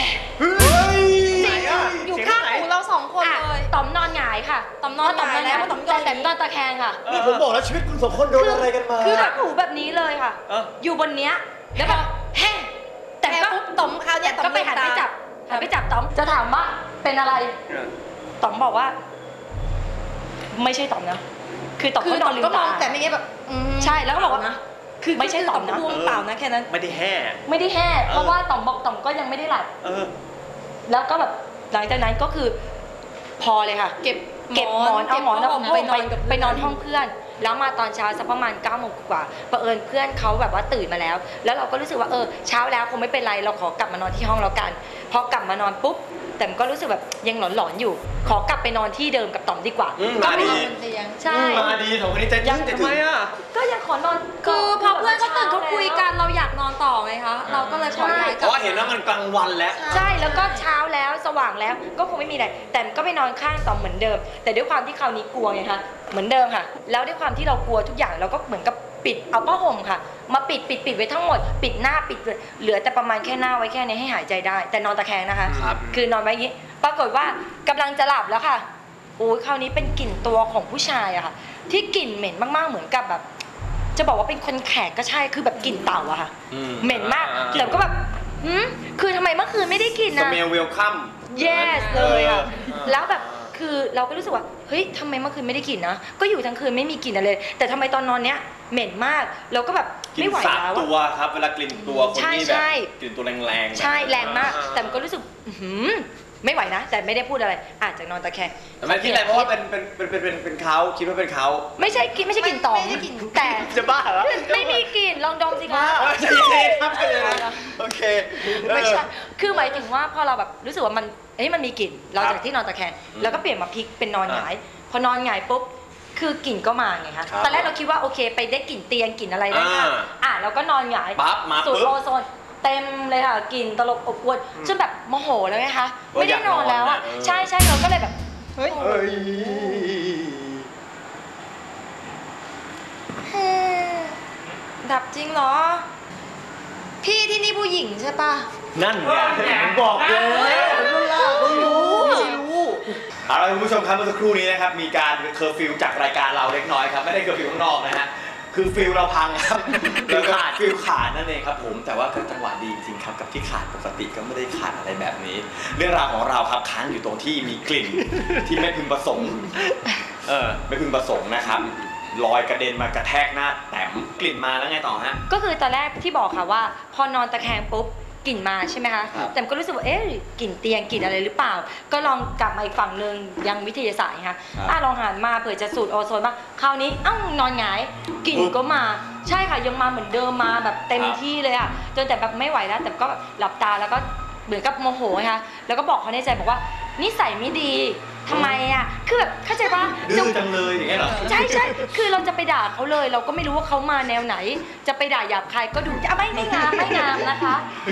อยู่ข้างหูเราสองคนเลยต่อมนอนหงายค่ะต่อมนอนหงายแล้วต่อมนอนแต่นอนตะแคงค่ะนี่ผมบอกแล้วชีวิตคุณสองคนโดนอะไรกันมาคือข้างหูแบบนี้เลยค่ะอยู่บนเนี้ยแล้วแบบแฮ่แต่ก็ต่อมเขาเนี่ยก็ไปหันไปจับหันไปจับต่อมจะถามว่าเป็นอะไรต่อมบอกว่า ไม่ใช่ต่อมนะคือต่อมคือก็นต่ออน มลืมก็มองตาแต่ไม่เงี้ยแบบใช่แล้วก็บอกว่าคือไม่ใช่ต่อมนะดวงเปล่านะแค่นั้นไม่ได้แห่ไม่ได้แห่เพราะว่าต่อมบอกต่อมก็ยังไม่ได้หลับเออแล้วก็แบบหลังจากนั้นก็คือพอเลยค่ะเก็บเก็บหมอนเอาหมอนเอาไปไปนนออน นกับไปนอนห้องเพื่อน แล้วมาตอนเช้าสักประมาณเก้าโมงกว่าเผอิญเพื่อนเขาแบบว่าตื่นมาแล้ว แล้วเราก็รู้สึกว่าเออเช้าแล้วคงไม่เป็นไรเราขอกลับมานอนที่ห้องแล้วกันพอกลับมานอนปุ๊บแต่ก็รู้สึกแบบยังหลอนๆอยู่ ขอกลับไปนอนที่เดิมกับต่อมดีกว่าอืมก็มาไม่ดีใช่มาดีสองคนนี้ใจยังจะทำไมอ่ะก็ยังขอนอนคือพอเพื่อนเขาตื่นเขาคุยกันเราอยากนอนต่อไงคะเราก็เลยขอย้ายกเพลับราะเห็นว่ามันกลางวันแล้วใช่แล้วก็เช้าแล้วสว่างแล้วก็คงไม่มีอะไรแต่ก็ไปนอนข้างต่อมเหมือนเดิม แต่ด้วยความที่คราวนี้กลัวไงคะเหมือนเดิมค่ะ แล้วด้วยความที่เรากลัวทุกอย่างเราก็เหมือนกับปิดเอาผ้าห่มค่ะ มาปิดปิดปิดไว้ทั้งหมด ปิดหน้าปิดเหลือแต่ประมาณแค่หน้าไว้แค่นี้ให้หายใจได้ แต่นอนตะแคงนะคะครับคือนอนไว้อย่างนี้ปรากฏว่ากำลังจะหลับแล้วค่ะโอ้ยคราวนี้เป็นกลิ่นตัวของผู้ชายอะค่ะ ที่กลิ่นเหม็นมากๆเหมือนกับแบบ จะบอกว่าเป็นคนแขกก็ใช่คือแบบกลิ่นเต่าอะค่ะ เหม็นมากแต่ก็แบบหืมคือทำไมเมื่อคืนไม่ได้กลิ่นสนะเมลเวลคัม yes เลยอะแล้วแบบคือเราก็รู้สึกว่าเฮ้ยทำไมเมื่อคืนไม่ได้กลิ่นนะก็อยู่ทั้งคืนไม่มีกลิ่นอะไรเลยแต่ทำไมตอนนอนเนี้ยเหม็นมากเราก็แบบกลิ่ไม่นไหวสาบแล้วตัวอะครับเวลากลิ่นตัวคนใช่ที่แบบใช่กลิ่นตัวแรงๆใช่แรงมาก แต่มันก็รู้สึกอื้อหือไม่ไหวนะ แต่ไม่ได้พูดอะไรอาจจะนอนตะแคงแต่ไม่คิดอะไรเพราะว่าเป็นเป็นเป็นเป็นเป็นเป็นเขาคิดว่าเป็นเขาไม่ใช่กินไม่ใช่กลิ่นตอมไม่ได้กลิ่นแต่จะบ้าเหรอไม่มีกลิ่นลองดมสิคะเออใจเย็นๆครับใจเย็นๆนะโอเคเออไม่ใช่ คือหมายถึงว่าพอเราแบบรู้สึกว่ามันเอ้ยมันมีกลิ่น เราจากที่นอนตะแคง แล้วก็เปลี่ยนมาพลิกเป็นนอนหงาย พอนอนหงายปุ๊บ คือกลิ่นก็มาไงคะครับตอนแรกเราคิดว่าโอเคไปได้กลิ่นเตียงกลิ่นอะไรได้ค่ะอ่าอ่ะแล้วก็นอนหงายปั๊บมาสูดปุ๊บโอโซนเต็มเลยค่ะ กลิ่นตลบอบอวนจนแบบโมโหแล้วไงคะว่าไม่ได้นอนแล้วอ่ะอยากนอนนะเออใช่ใช่เราก็เลยแบบ เฮ้ยเฮ้ยดับจริงเหรอ พี่ที่นี่ผู้หญิงใช่ปะนั่นไงผมบอกเลยไม่รู้ไม่รู้เอาละคุณผู้ชมครับเมื่อสักครู่นี้นะครับมีการเคอร์ฟิวจากรายการเราเล็กน้อยครับไม่ได้เคอร์ฟิวข้างนอกนะฮะคือฟิลเราพังครับฟิลขาดฟิลขาดนั่นเองครับผมแต่ว่าก็จังหวะดีจริงๆครับกับที่ขาดปกติก็ไม่ได้ขาดอะไรแบบนี้ เรื่องราวของเราครับค้างอยู่ตรงที่มีกลิ่นที่ไม่พึงประสงค์เออไม่พึงประสงค์นะครับลอยกระเด็นมากระแทกหน้าแต้มกลิ่นมาแล้วไงต่อฮะก็คือตอนแรกที่บอกค่ะว่าพอนอนตะแคงปุ๊บกลิ่นมาใช่ไหมคะครับแต่ก็รู้สึกว่าเอ๊ะกลิ่นเตียงกลิ่นอะไรหรือเปล่า ก็ลองกลับมาอีกฝั่งหนึ่งยังวิทยาศาสตร์ค่ะอ่ะลองหันมาเผื่อจะสูดโอโซนบ้างคราวนี้อ้าวนอนหงายกลิ่นก็มาใช่ค่ะยังมาเหมือนเดิมมาแบบเต็มที่เลยอ่ะจนแต่แบบไม่ไหวแล้วแต่ก็หลับตาแล้วก็เหมือนกับโมโหนะคะแล้วก็บอกเขาในใจบอกว่านิสัยไม่ดีทำไมอ่ะคือแบบเข้าใจปะดื้อจังเลยอย่างเงี้ยเหรอใช่ใช่คือเราจะไปด่าเขาเลย เราก็ไม่รู้ว่าเขามาแนวไหน จะไปด่าหยาบคายก็ดูอ่ะไม่ไม่งามไม่งามนะคะ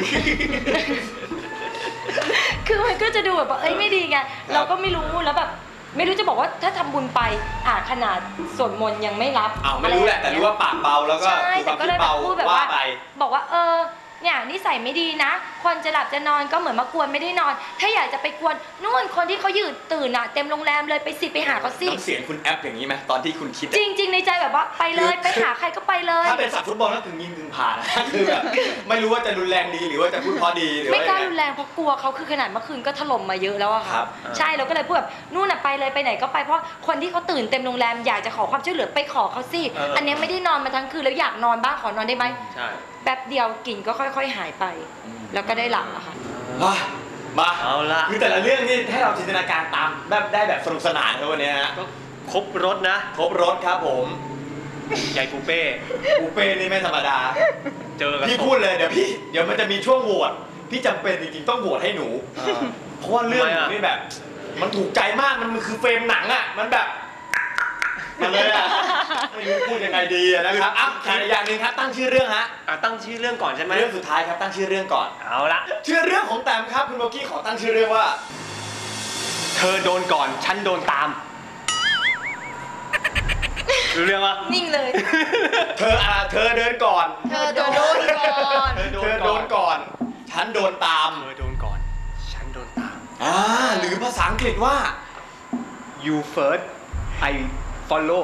คือมันก็จะดูแบบว่าเอ้ยไม่ดีไง เราก็ไม่รู้แล้วแบบไม่รู้จะบอกว่าถ้าทำบุญไปอ่าขนาดสวดมนต์ยังไม่รับอ้าวไม่รู้แหละแต่รู้ว่าปากเบาแล้วก็ใช่คือคแต่วามก็คิเลดยแบบเบาพูดแบบว่าว่าไปบอกว่าเออเนี่ยนิสัยไม่ดีนะคนจะหลับจะนอนก็เหมือนมากวนไม่ได้นอน ถ้าอยากจะไปกวนนู่นคนที่เขายืนตื่นอ่ะเต็มโรงแรมเลยไปสิไปหาเขาสิน้ำเสียงคุณแอปอย่างนี้ไหมตอนที่คุณคิดจริง ๆ ในใจแบบว่าไปเลยไปหาใครก็ไปเลยถ้าเป็นสัตว์ฟุตบอลก็ถึงยิงถึงผ่านนะ คือแบบไม่รู้ว่าจะรุนแรงดีหรือว่าจะพูดเพอดีหรือไม่ว่ากล้ายังรุไงนแรงเพราะกลัวเขาคือขนาดเมื่อคืนก็ถล่มมาเยอะแล้วอะครัค่ะบใช่เราก็เลยพูดแบบนู่นน่ะไปเลยไปไหนก็ไปเพราะคนที่เขาตื่นเต็มโรงแรมอยากจะขอความช่วยเหลือไปขอเขาสิเอออัอันเนี้ยไม่ได้นอนมาทั้งคืนแล้วอยากนอนบ้างขอนอนได้ไหมใช่แป๊บเดียวกลิ่นก็ค่อย ๆ หายไป แล้วก็ได้หลับอะค่ะมามาเอาละคือแต่ละเรื่องนี่ให้เราจินตนาการตามแบบได้แบบสนุกสนานครับวันนี้ฮะก็ครบรถนะครบรถครับผมใหญ่ปูเป้ปูเป้นี่ไม่ธรรมดาเจอกับพี่พูดเลยเดี๋ยวพี่เดี๋ยวมันจะมีช่วงโหวตพี่จำเป็นจริงๆต้องโหวตให้หนูเออเพราะว่าเรื่องทำไมหนูอะนี่แบบ มันถูกใจมากมันมันคือเฟรมหนังอ่ะมันแบบมันเลยอ่ะไม่รู้พูดยังไงดีอะนะครับอ่ะขาดอีกอย่างหนึ่งครับตั้งชื่อเรื่องฮะอ่ะตั้งชื่อเรื่องก่อนใช่ไหมเรื่องสุดท้ายครับตั้งชื่อเรื่องก่อนเอาละชื่อเรื่องของแต้มครับคุณโบกี้ขอตั้งชื่อเรื่องว่าเธอโดนก่อนฉันโดนตามลรู้เรื่องปะนิ่งเลยเธออ่ะเธอเดินก่อนเธอโดนก่อนเธอโดนก่อน ฉันโดนตามเธอโดนก่อน ฉันโดนตามอ่าหรือภาษาอังกฤษว่า you first I follow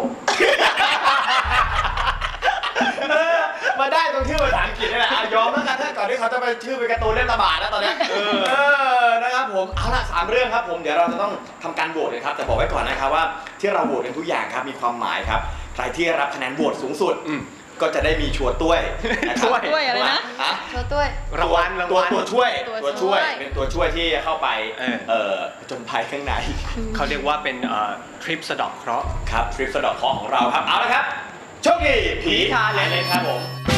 มาได้ตรงชื่อภาษาอังกฤษนี่แหละอ่ะยอมแล้วกันถ้าก่อนที่เขาจะไปชื่อเป็นการ์ตูนเล่นระบาดแล้วตอนเนี้ยเออนะครับผมเอาละสามเรื่องครับผมเดี๋ยวเราจะต้องทำการโหวตกันครับแต่บอกไว้ก่อนนะครับว่าที่เราโหวตกันทุกอย่างครับมีความหมายครับใครที่รับคะแนนโหวตสูงสุดก็จะได้มีชัวร์ต้วยนะครับด้วยอะไรนะฮะโชว์ด้วยรางวัลรางตัววัลตัวช่วยตัวตัวช่ช่ววย ยเป็นตัวช่วยที่เข้าไปเออเอ่อจนภัยข้างในเขาเรียกว่าเป็นทริปสะเดอกเคราะห์ครับทริปสะเดอกเคราะห์ของเราครับเอาละครับโชคดีผีทาเลนครับผม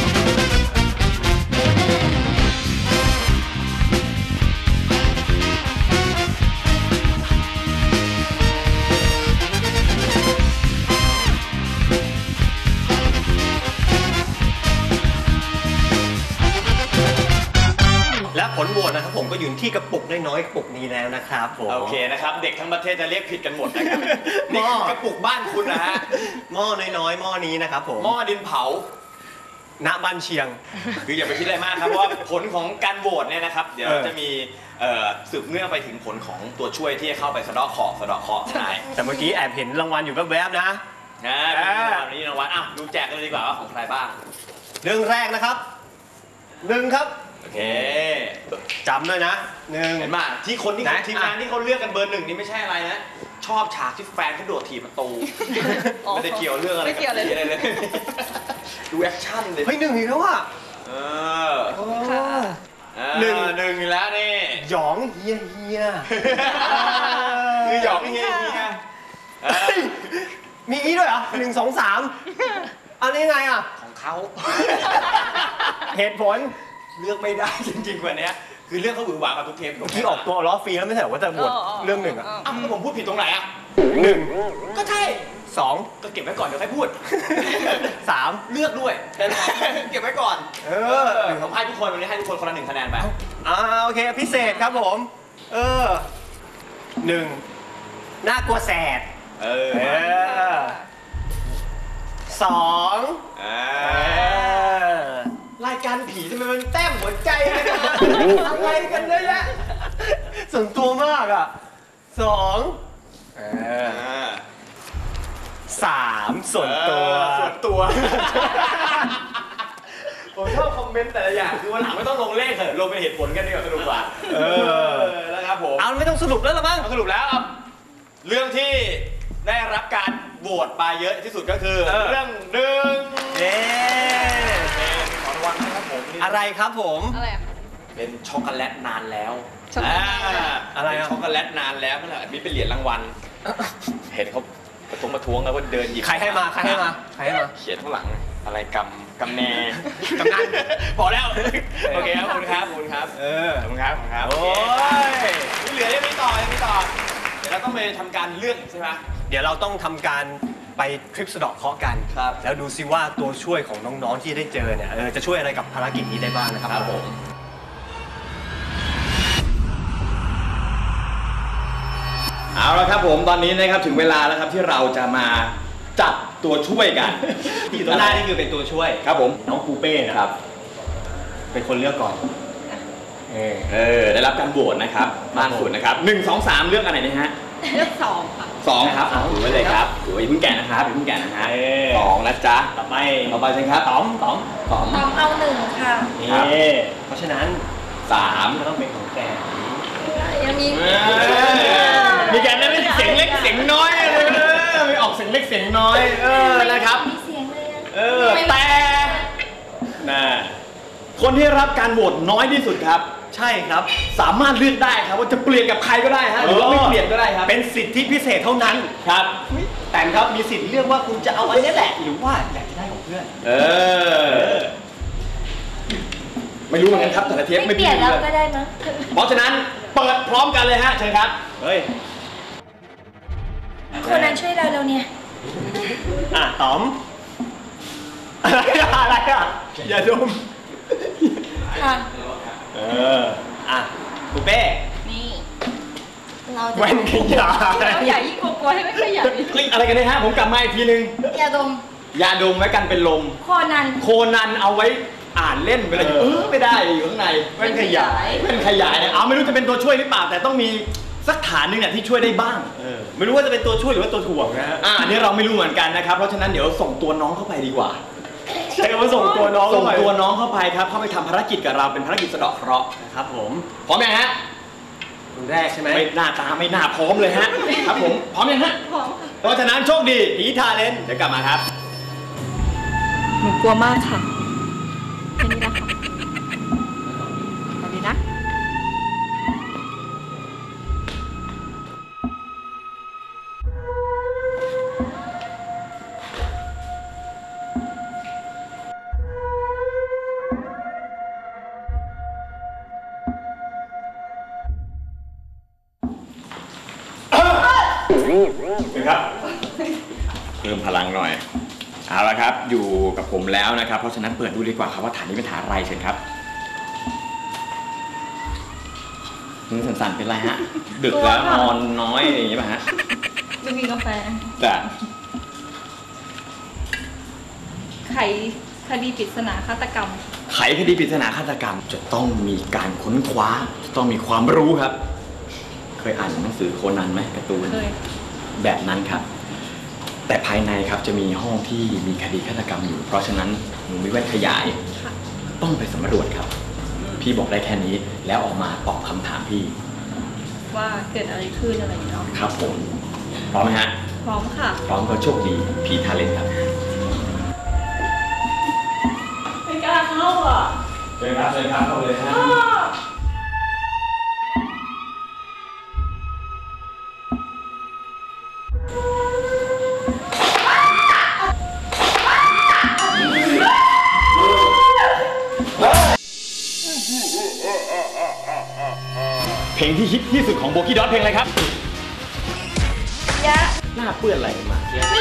และผลโหวตนะครับผมก็อยู่ที่กระปุกน้อยๆกระปุกนี้แล้วนะครับผมโอเคนะครับเด็กทั้งประเทศจะเรียกผิดกันหมดนะครับนี่คือกระปุกบ้านคุณนะฮะหม้อน้อยๆหม้อนี้นะครับผมหม้อดินเผาณบ้านเชียงคืออย่าไปคิดอะไรมากครับเพราะว่าผลของการโหวตเนี่ยนะครับเดี๋ยวเออจะมีเอ่อสืบเนื่องไปถึงผลของตัวช่วยที่จะเข้าไปสะเดาะเคราะห์สะเดาะเคราะห์ได้แต่เมื่อกี้แอบเห็นรางวัลอยู่แวบๆนะนะมีรางวัลนี้รางวัลอ้าวดูแจกกันเลยดีกว่าว่าของใครบ้างเรื่องแรกนะครับหนึ่งครับโอเคจำด้วยนะหนึ่งเห็นไหมที่คนที่ไหนทีมงานที่เขาเลือกกันเบอร์หนึ่งนี่ไม่ใช่อะไรนะชอบฉากที่แฟนเขาโดดถีบประตูอ๋อไม่ได้เกี่ยวเรื่องอะไรไม่เกี่ยวเลยอะไรเลยดูแอคชั่นเลยเฮ้ยหนึ่งอีกแล้วอ่ะเออค่ะหนึ่งหนึ่งอีกแล้วนี่หยองเฮียเฮียคือหยอกเฮียเฮียเออมีอีกด้วยเหรอหนึ่งสองสามอันนี้ไงอ่ะของเขาเหตุผลเลือกไม่ได้จริงๆกว่านี้คือเรื่องเขาหวือหวากับทุกเทปเมื่อกี้ออกตัวล้อฟรีแล้วไม่ใช่เหรอว่าจะบวชเรื่องหนึ่งอ่ะอ้าวแล้วผมพูดผิดตรงไหนอ่ะหนึ่งก็ใช่สองก็เก็บไว้ก่อนเดี๋ยวค่อยพูดสามเลือกด้วยแน่นอนเก็บไว้ก่อนเออผมให้ทุกคนวันนี้ให้ทุกคนคนละหนึ่งคะแนนไปอ่าโอเคพิเศษครับผม เออหนึ่งน่ากลัวแสดเออเออสองเอเอออรายการผีทำไมมันแต้มหัวใจเลยนะอะไรกันเลยอะส่วนตัวมากอ่ะสองเออสามส่วนตัวส่วนตัว ผมชอบคอมเมนต์แต่ละอย่างคือวันหลังไม่ต้องลงเลขเถอะลงเป็นเหตุผลกันดีกว่าสนุกกว่าเออนะครับผมเอาไม่ต้องสรุปแล้วหรอมั้งสรุปแล้วครับเรื่องที่ได้รับการโหวตมาเยอะที่สุดก็คือเออเรื่องหนึ่งเย้เป็นขอรางวัลนะครับผมนี่อะไรครับผมอะไรอ่ะเป็นช็อกโกแลตนานแล้วช็อกโกแลตนานแล้วาอะไรอ่ะเป็นช็อกโกแลตนานแล้วนั่นแหละอันนี้เป็นเหรียญรางวัลเห็นเขาประท้วงประท้วงแล้วว่าเดินหยิบใครให้มาใครให้มาใครให้มาเขียนข้างหลังอะไรกำกำแนกำนันพอแล้ว โอเคครับขอบคุณครับขอบคุณครับเออขอบคุณครับขอบคุณครับโอ้ยที่เหลือยังมีต่อยังมีต่อเดี๋ยวเราต้องไปทำการเลือกใช่ไหมเดี๋ยวเราต้องทำการไปทริปสะเดาะเคราะห์กันครับแล้วดูซิว่าตัวช่วยของน้องๆที่ได้เจอเนี่ยเออจะช่วยอะไรกับภารกิจนี้ได้บ้างนะครับครับผม เอาละครับผมตอนนี้นะครับถึงเวลาแล้วครับที่เราจะมาจัดตัวช่วยกันที่อยู่ตรงหน้านี่คือเป็นตัวช่วยครับผมน้องปูเป้นะครับ เป็นคนเลือกก่อนเออเออได้รับการโหวตนะครับมากสุดนะครับหนึ่งสองสามเลือกอะไรนะฮะเลือกสองค่ะสองครับอ่ะถือไว้เลยครับถือไว้อย่าเพิ่งแกะนะครับอย่าเพิ่งแกะนะฮะเออสองนะจ๊ะต่อไปต่อไปใช่ครับต๋อมต๋อมสองตอมเอาหนึ่งค่ะนี่ครับเพราะฉะนั้นสามก็ต้องเป็นของแกยังมีมีการได้เสียงเล็กเสียงน้อยเลยมีออกเสียงเล็กเสียงน้อยเออนะครับมีเสียงเลยอะเออแต่นะคนที่รับการโหวตน้อยที่สุดครับใช่ครับสามารถเลือกได้ครับว่าจะเปลี่ยนกับใครก็ได้ฮะหรือว่าไม่เปลี่ยนก็ได้ครับเป็นสิทธิพิเศษเท่านั้นครับแต่ครับมีสิทธิ์เลือกว่าคุณจะเอาอันนี้แหละ หรือว่าอยากจะได้ของเพื่อนเออไม่รู้เหมือนกันครับแต่ละเทปไม่ไม่เปลี่ยนแล้วเลก็ได้มั้งเพราะฉะนั้นเปิดพร้อมกันเลยฮะเชิญครับเฮ้ยคนนั้นช่วยเราเราเนี่ยอ่ะต๋อม อะไรอะอะไรอ่ะอย่าดมค่ะเออ อ่ะปูเป้นี่โอ้เราจะแว่นขยายเราใหญ่ยิ่งกลัวให้ไม่ขยายคลิกอะไรกันเนี่ยฮะผมกลับมาอีกทีนึงยาดมยาดมไว้กันเป็นลมโคนันโคนันเอาไว้อ่านเล่นเวลาอยู่เออไม่ได้อยู่ข้างในแว่นขยายแว่นขยายเนี่ยเอาไม่รู้จะเป็นตัวช่วยหรือเปล่าแต่ต้องมีสักฐานหนึงเนี่ยที่ช่วยได้บ้างเออไม่รู้ว่าจะเป็นตัวช่วยหรือว่าตัวถ่วงนะฮะอ่าอันนี้เราไม่รู้เหมือนกันนะครับเพราะฉะนั้นเดี๋ยวส่งตัวน้องเข้าไปดีกว่าใช้คำว่าส่งตัวน้องส่งเข้าไปตัวน้องเข้าไปครับเข้าไปทำภารกิจกับเราเป็นภารกิจสะเดาะเคราะห์ครับผมพร้อมยังฮะคนแรกใช่ไหมไม่หน้าตาไม่น่าพร้อมเลยฮะครับผมพร้อมยังฮะพร้อมค่ะเพราะฉะนั้นโชคดีผีทาเลนเดี๋ยวกลับมาครับหนูกลัวมากค่ะแค่นี้นะคะแบบนี้นะนะครับเพิ่มพลังหน่อยเอาละครับอยู่กับผมแล้วนะครับเพราะฉะนั้นเปิดดูดีกว่าครับว่าฐานนี้เป็นฐานอะไรเชิญครับมือสั่นๆเป็นไรฮะดึกแล้วนอนน้อยอะไรอย่างงี้ป่ะฮะไม่มีกาแฟแต่ไขคดีปริศนาฆาตกรรมไขคดีปริศนาฆาตกรรมจะต้องมีการค้นคว้าจะต้องมีความรู้ครับ เคยอ่านหนังสือโคนันไหมการ์ตูนเคยแบบนั้นครับ แต่ภายในครับจะมีห้องที่มีคดีฆาตกรรมอยู่ เพราะฉะนั้นหนูมีแว่นขยายค่ะต้องไปสำรวจครับ พี่บอกได้แค่นี้แล้วออกมาตอบคำถามพี่ว่าเกิดอะไรขึ้นอะไรอย่างเงี้ยเนาะครับผมพร้อมไหมฮะพร้อมค่ะพร้อมก็โชคดีผีทาเลนครับไม่กล้าเข้าอ่ะเชิญครับเชิญครับเข้าเลยฮะเพลงที่ฮิตที่สุดของโบกี้ดอทเพลงอะไรครับยะหน้าเปื้อนอะไรมา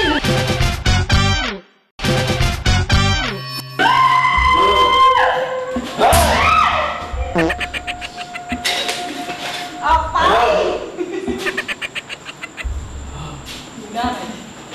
ออกไปดูหน้าหน่อย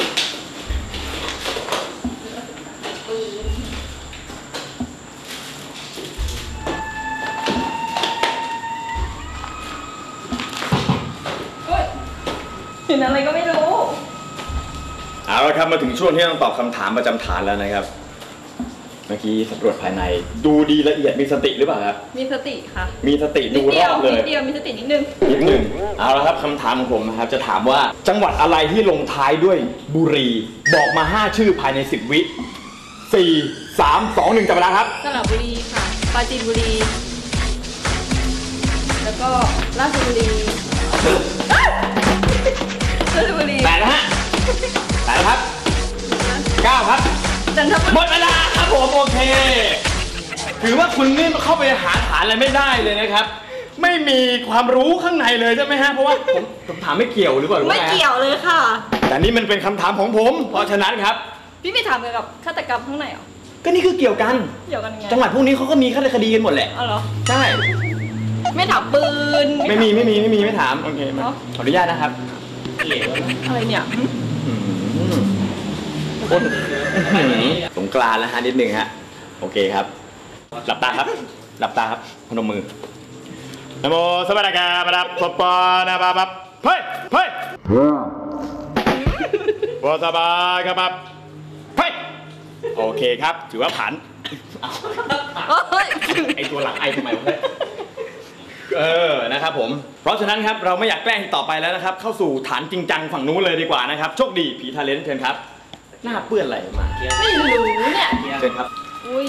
เฮ้ยเห็นอะไรก็ไม่รู้เอาละครับมาถึงช่วงที่ต้องตอบคำถามประจำฐานแล้วนะครับ เมื่อกี้สำรวจภายในดูดีละเอียดมีสติหรือเปล่าครับมีสติค่ะมีสติดูรอบเลยนิดเดียวมีสตินิดนึงนิดหนึ่งเอาละครับคำถามของผมนะครับจะถามว่าจังหวัดอะไรที่ลงท้ายด้วยบุรี บอกมาห้าชื่อภายในสิบวิสี่ สาม สอง หนึ่งจับเวลาครับสระบุรีค่ะ ปราจีนบุรี แล้วก็ราชบุรี ราชบุรีแปดนะฮะแปดครับเก้าครับจันทบุหมรีดเวลาครับผมโอเค ถือว่าคุณนี่เข้าไปหาฐานอะไรไม่ได้เลยนะครับ ไม่มีความรู้ข้างในเลยใช่ไหมฮะ เพราะว่าผมผมถามไม่เกี่ยวหรือเปล่าหรือว่าไม่ไงฮะเกี่ยวเลยค่ะแต่นี่มันเป็นคำถามของผม เพราะฉะนั้นครับพี่ไม่ถามเกี่ยวกับฆาตกรรมข้างในเหรอก็นี่คือเกี่ยวกันเกี่ยวกันยังไงจังหวัดพวกนี้เขาก็มีคดีกันหมดแหละอ๋อเหรอใช่ไม่ถามปืนไม่มีไม่มีไม่มีไม่ถามโอเคมาขออนุญาตนะครับอะไรเนี่ยอืมคนอื้อหือสงกรานต์แล้วฮะนิดนึงฮะโอเคครับ หลับตาครับ หลับตาครับพนมมือนะโมสวัสดิกาบรับปปนะบับบับเฮ้ยเฮ้ยโบสบายครับบับเฮ้ยโอเคครับถือว่าผ่านเฮ้ยไอตัวหลังไอทำไมวะเออนะครับผมเพราะฉะนั้นครับเราไม่อยากแกล้งต่อไปแล้วนะครับเข้าสู่ฐานจริงจังฝั่งนู้นเลยดีกว่านะครับโชคดีผีทาเลนต์เชิญครับหน้าเปื้อนอะไรมาไม่รู้เนี่ยเชิญครับอุ้ย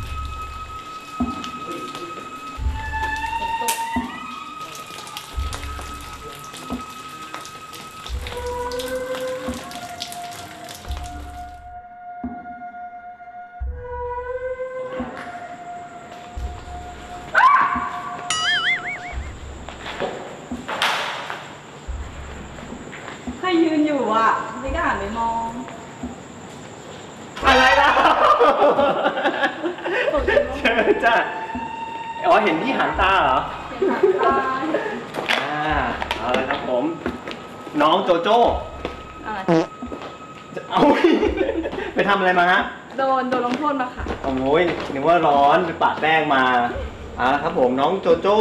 ใครยืนอยู่อ่ะ ไม่กล้าหันไปมองอะไรล่ะเชิญจ้าอ๋อเห็นที่หางตาเหรอเห็นหางตาอ่าเอาละครับผมน้องโจโจ้เอาไปทำอะไรมาฮะโดนโดนลงโทษมาค่ะโอ้ยนึกว่าร้อนไปปะแป้งมาอ่าครับผมน้องโจโจ้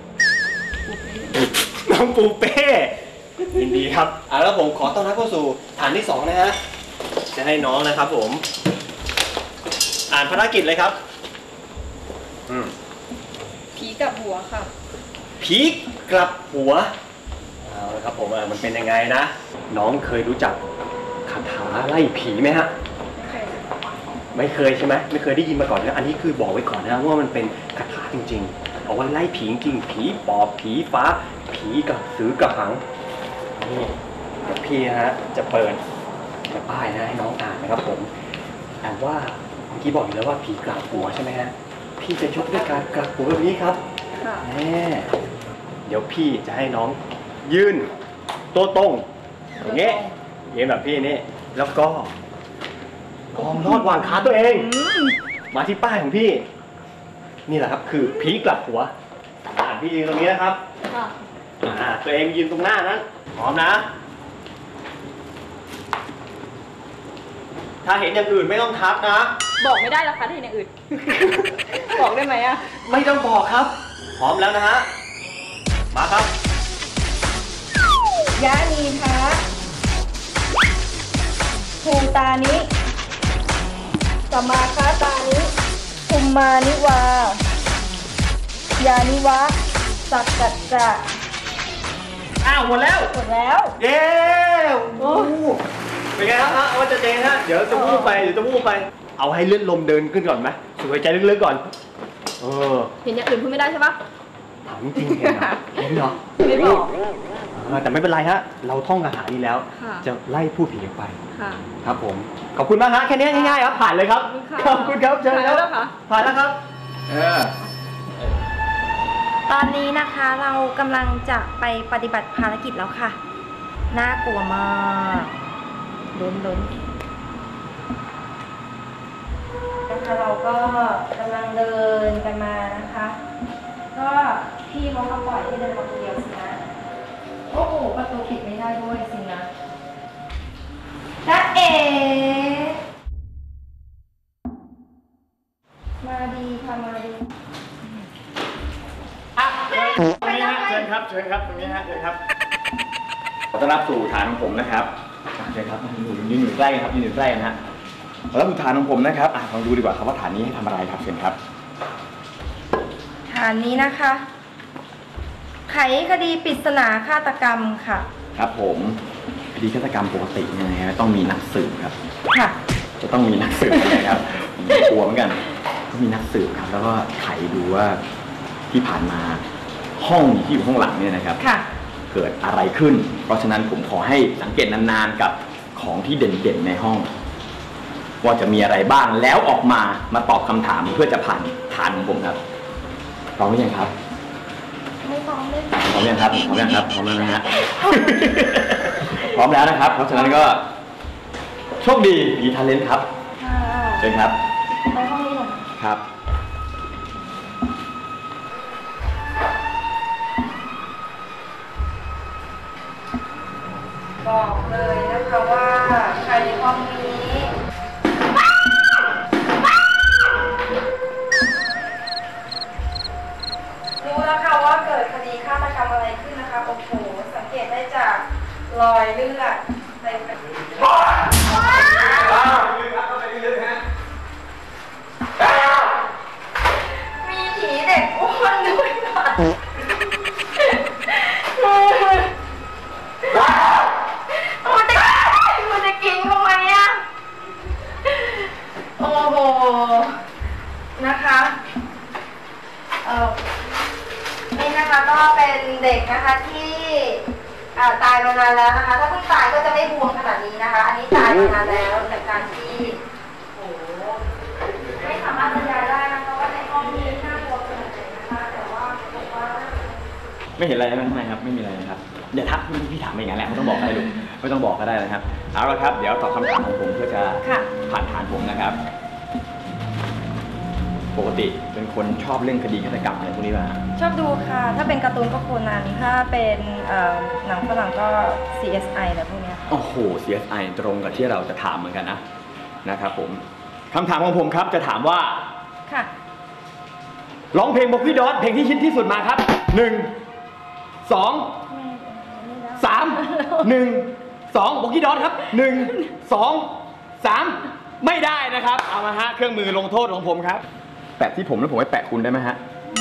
น้องปูเป้ยินดีครับอ่าแล้วผมขอต้อนรับเข้าสู่ฐานที่สองนะฮะจะให้น้องนะครับผมอ่านภารกิจเลยครับอืมผีกับหัวค่ะผีกลับหัวเอาละครับผมอ่ะมันเป็นยังไงนะน้องเคยรู้จักคาถาไล่ผีไหมฮะไม่เคยใช่ไหมไม่เคยได้ยินมาก่อนนะอันนี้คือบอกไว้ก่อนนะว่ามันเป็นคาถาจริงๆเอาไว้ไล่ผีจริงผีปอบผีฟ้าผีกับสือกระหังนี่เดี๋ยวพี่ฮะจะเปิดจะป้ายนะให้น้องอ่านนะครับผมแต่ว่าเมื่อกี้บอกอยู่แล้วว่าผีกลับหัวใช่ไหมฮะพี่จะชกด้วยการกลับหัวแบบนี้ครับแน่เดี๋ยวพี่จะให้น้องยืนตัวตรงอย่างเงี้ยยืนแบบพี่นี่แล้วก็กองลอดวางขาตัวเองมาที่ป้ายของพี่นี่แหละครับคือผีกลับหัวอ่าพี่ยืนตรงนี้นะครับอ่าตัวเองยืนตรงหน้านั้นพร้อมนะถ้าเห็นอย่างอื่นไม่ต้องทักนะบอกไม่ได้แล้วค่ะถ้าเห็นอย่างอื่น บอกได้ไหมอะไม่ต้องบอกครับพร้อมแล้วนะฮะมาครับยานีทะภูตานิสมาคาตานิภูมานิวายานิวะสักกัจจะอ้าวหมดแล้วหมดแล้วเย้โอ้เป็นไงครับฮะเอาจะเจนฮะเดี๋ยวจะวูบไปเดี๋ยวจะวูบไปเอาให้เลือดลมเดินขึ้นก่อนไหมสูดหายใจลึกๆก่อนเออเห็นอย่างอื่นพูดไม่ได้ใช่ปะถามจริงเห็นเหรอเห็นเหรอไม่บอกแต่ไม่เป็นไรฮะเราท่องคาถานี้แล้วจะไล่พูดผีออกไปครับผมขอบคุณมากฮะแค่นี้ง่ายๆครับผ่านเลยครับขอบคุณครับเชิญครับผ่านแล้วครับเออตอนนี้นะคะเรากำลังจะไปปฏิบัติภารกิจแล้วค่ะน่ากลัวมากลุ้นลุ้นนะคะเราก็กำลังเดินกันมานะคะก็พี่เขาก็ปล่อยให้เดินมาคนเดียวสินะโอ้โหประตูปิดไม่ได้ด้วยสินะจ๊ะเอ๋มาดีค่ะมาดีอ่ะตรงนี้ฮะเชิญครับเชิญครับตรงนี้ฮะเชิญครับขอต้อนรับสู่ฐานของผมนะครับเชิญครับยืนอยู่ใกล้กันครับยืนอยู่ใกล้กันฮะขอต้อนรับสู่ฐานของผมนะครับอ่ะลองดูดีกว่าครับว่าฐานนี้ให้ทำอะไรครับเชิญครับฐานนี้นะคะไขคดีปริศนาฆาตกรรมค่ะครับผมคดีฆาตกรรมปกติเนี่ยนะฮะต้องมีนักสืบครับค่ะจะต้องมีนักสืบนะครับกลัวเหมือนกันต้องมีนักสืบครับแล้วก็ไขดูว่าที่ผ่านมาห้องที่อยู่ข้างหลังเนี่ยนะครับเกิดอะไรขึ้นเพราะฉะนั้นผมขอให้สังเกตนานๆกับของที่เด่นๆในห้องว่าจะมีอะไรบ้างแล้วออกมามาตอบคำถามเพื่อจะผ่านฐานของผมครับพร้อมหรือยังครับไม่พร้อมเลยพร้อมยังครับพร้อมยังครับพร้อมแล้วนะฮะพร้อมแล้วนะครับเพราะฉะนั้นก็โชคดีมีทาเลนต์ครับเชิญครับไปห้องนี้หน่อยครับบอกเลยนะคะว่าใครในห้องนี้รู้แล้วค่ะว่าเกิดคดีฆาตกรรมอะไรขึ้นนะคะโอ้โหสังเกตได้จากรอยเลือดในกระดิ่งว้าวมีผีเด็กอ้วนด้วยค่ะมันจะมันจะกินทำไมอ่ะโอ้โหนะคะเออนี่นะคะก็เป็นเด็กนะคะที่ตายมานานแล้วนะคะถ้าเพิ่งตายก็จะไม่บวมขนาดนี้นะคะอันนี้ตายมานานแล้วจากการที่โอ้ไม่สามารถบรรยายได้นะคะว่าในห้องนี้น่ากลัวขนาดไหนนะคะแต่ว่าบอกว่าไม่เห็นอะไรนะข้างในครับไม่มีอะไรนะครับอย่าทักพี่ถามอย่างนั้นแหละไม่ต้องบอกอะไรหรอกไม่ต้องบอกก็ได้นะครับเอาละครับเดี๋ยวตอบคำถามของผมเพื่อจะผ่านฐานผมนะครับปกติเป็นคนชอบเรื่องคดีฆาตกรรมอะไรพวกนี้ป่ะชอบดูค่ะ ถ้าเป็นการ์ตูนก็โคนัน ถ้าเป็นเอ่อหนังฝรั่งก็ ซี เอส ไอ อะไรพวกเนี้ยค่ะโอ้โห ซี เอส ไอ ตรงกับที่เราจะถามเหมือนกันนะนะครับผมคำถามของผมครับจะถามว่าค่ะร้องเพลงบอกพี่ดอสเพลงที่ฮิตที่สุดมาครับหนึ่งสองสามหนึ่งสองบอกพี่ดอสครับหนึ่งสองสามไม่ได้นะครับเอามาฮะเครื่องมือลงโทษของผมครับแปะที่ผมแล้วผมไปแปะคุณได้ไหมฮะ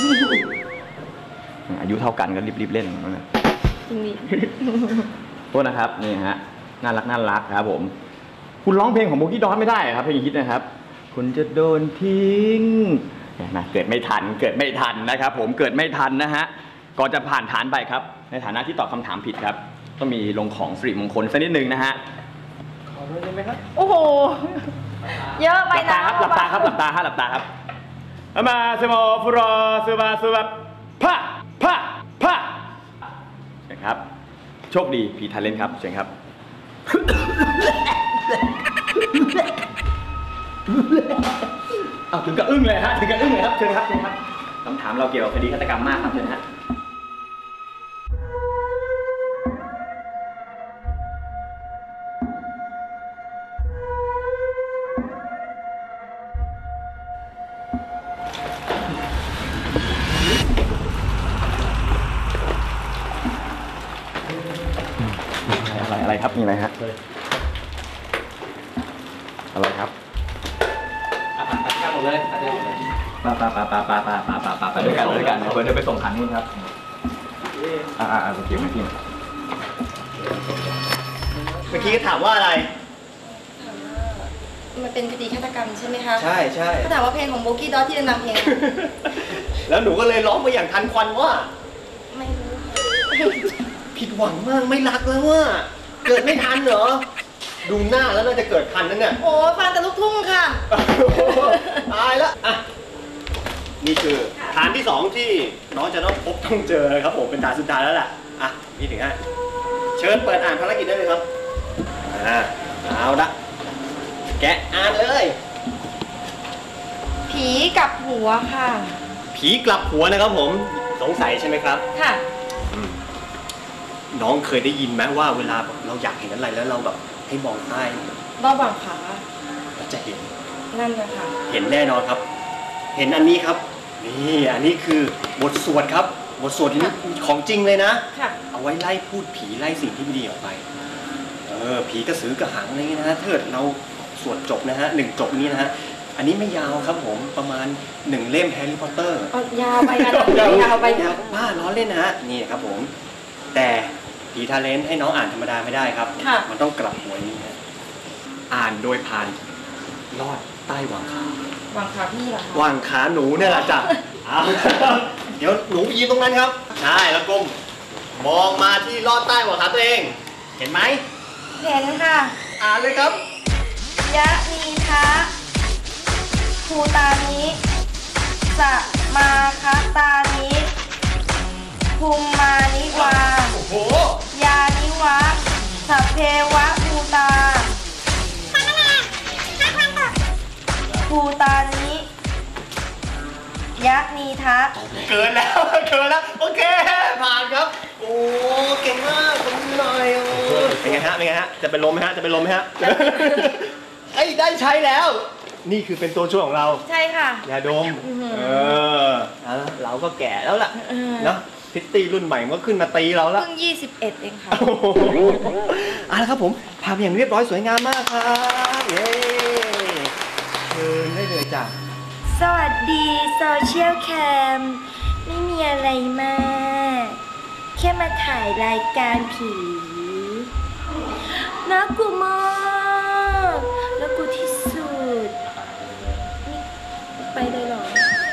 อายุเท่ากันก็รีบๆเล่นนั่นแหละจริงดิโทษนะครับนี่ฮะน่ารักน่ารักครับผมคุณร้องเพลงของโบกี้ดอสไม่ได้ครับเพลงฮิตนะครับคุณจะโดนทิ้งนะเกิดไม่ทันเกิดไม่ทันนะครับผมเกิดไม่ทันนะฮะก่อนจะผ่านฐานไปครับในฐานะที่ตอบคำถามผิดครับต้องมีลงของสิริมงคลสักนิดนึงนะฮะขอด้วยได้ไหมครับโอ้โห เยอะไปหลับนะตาครับหลับตาครับหลับตาฮะหลับตาครับอามาสโมฟุรอสุบาสุบับพะพะพะนะครับโชคดีผีทาเลนครับเชิญครับ เอาถึงกับอึ้งเลยฮะถึงกับอึ้งเลยครับเชิญครับเชิญครับคำถามเราเกี่ยวกับคดีฆาตกรรมมากครับเชิญฮะอะไรอะไรครับมีอะไรฮะอะไรครับหมดเลยปาปาปาปาปาปาปาปาปาไปด้วยกันด้วยกันเพื่อนจะไปส่งขันนู่นครับอ่าอ่าโอเคไม่พิมพ์เมื่อกี้ถามว่าอะไรมันเป็นคดีฆาตกรรมใช่ไหมคะใช่ใช่ก็ถามว่าเพลงของโบกี้ดอสที่จะนำเพลงแล้วหนูก็เลยร้องไปอย่างทันควันว่าไม่รู้ผิดหวังมากไม่รักแล้วว่า เกิดไม่ทันเหรอ ดูหน้าแล้วน่าจะเกิดทันนั่นเนี่ยโอ้ฟังแต่ลูกทุ่งค่ะตายแล้วอ่ะนี่คือฐานที่สองที่น้องจะต้องพบต้องเจอครับผมเป็นฐานสุดท้ายแล้วแหละอ่ะนี่ถึงฮะเชิญเปิดอ่านภารกิจได้เลยครับอ่าเอาละแกะอ่านเลยผีกับหัวค่ะผีกลับหัวนะครับผมสงสัยใช่ไหมครับค่ะน้องเคยได้ยินไหมว่าเวลาแบบเราอยากเห็นอะไรแล้วเราแบบให้มองใต้รอบหว่างขาเราจะเห็นนั่นเลยค่ะเห็นแน่นอนครับ เห็นอันนี้ครับนี่อันนี้คือบทสวดครับบทสวดนี้ของจริงเลยนะค่ะเอาไว้ไล่พูดผีไล่สิ่งที่ไม่ดีออกไปเออผีกระสือกระหังอะไรเงี้ยนะฮะถ้าเกิดเราสวดจบนะฮะหนึ่งจบนี้นะฮะอันนี้ไม่ยาวครับผมประมาณหนึ่งเล่มแฮร์รี่พอตเตอร์ยาวไปค่ะยาวไปยาวบ้าล้อเล่นนะฮะนี่ครับผมแต่ผีทาเลนต์ให้น้องอ่านธรรมดาไม่ได้ครับค่ะมันต้องกลับหัวนี้ฮะอ่านโดยผ่านลอดใต้หว่างขาหว่างขาพี่เหรอคะหว่างขาหนูเนี่ยแหละจ้ะเอาเดี๋ยวหนูไปยืนตรงนั้นครับใช่แล้วก้มมองมาที่ลอดใต้หว่างขาตัวเอง เห็นไหมเห็นค่ะอ่านเลยครับยะนีทะภูตานิสะมาคะตานิภูมมานิวาโอ้โหยานิวะสัพเพวะภูตาภูตานิยะนีทะเกินแล้วเกินแล้วโอเคผ่านครับโอ้เก่งมากคนหน่อยโอ้เป็นไงฮะเป็นไงฮะจะเป็นลมไหมฮะจะเป็นลมไหมฮะไอ้ยได้ใช้แล้ว นี่คือเป็นตัวช่วยของเราใช่ค่ะยาดมอื้อหือเออเอาละเราก็แก่แล้วล่ะเออเนาะพิตตี้รุ่นใหม่มันก็ขึ้นมาตีเราแล้วเพิ่งยี่สิบเอ็ดเองค่ะโอ้โหเอาละครับผมพาไปอย่างเรียบร้อยสวยงามมากครับเย้เชิญได้เลยจ้ะสวัสดีโซเชียลแคมไม่มีอะไรมาก แค่มาถ่ายรายการผีน่ากลัวมากน่ากลัวที่สุดนี่ไปเลยเหรอ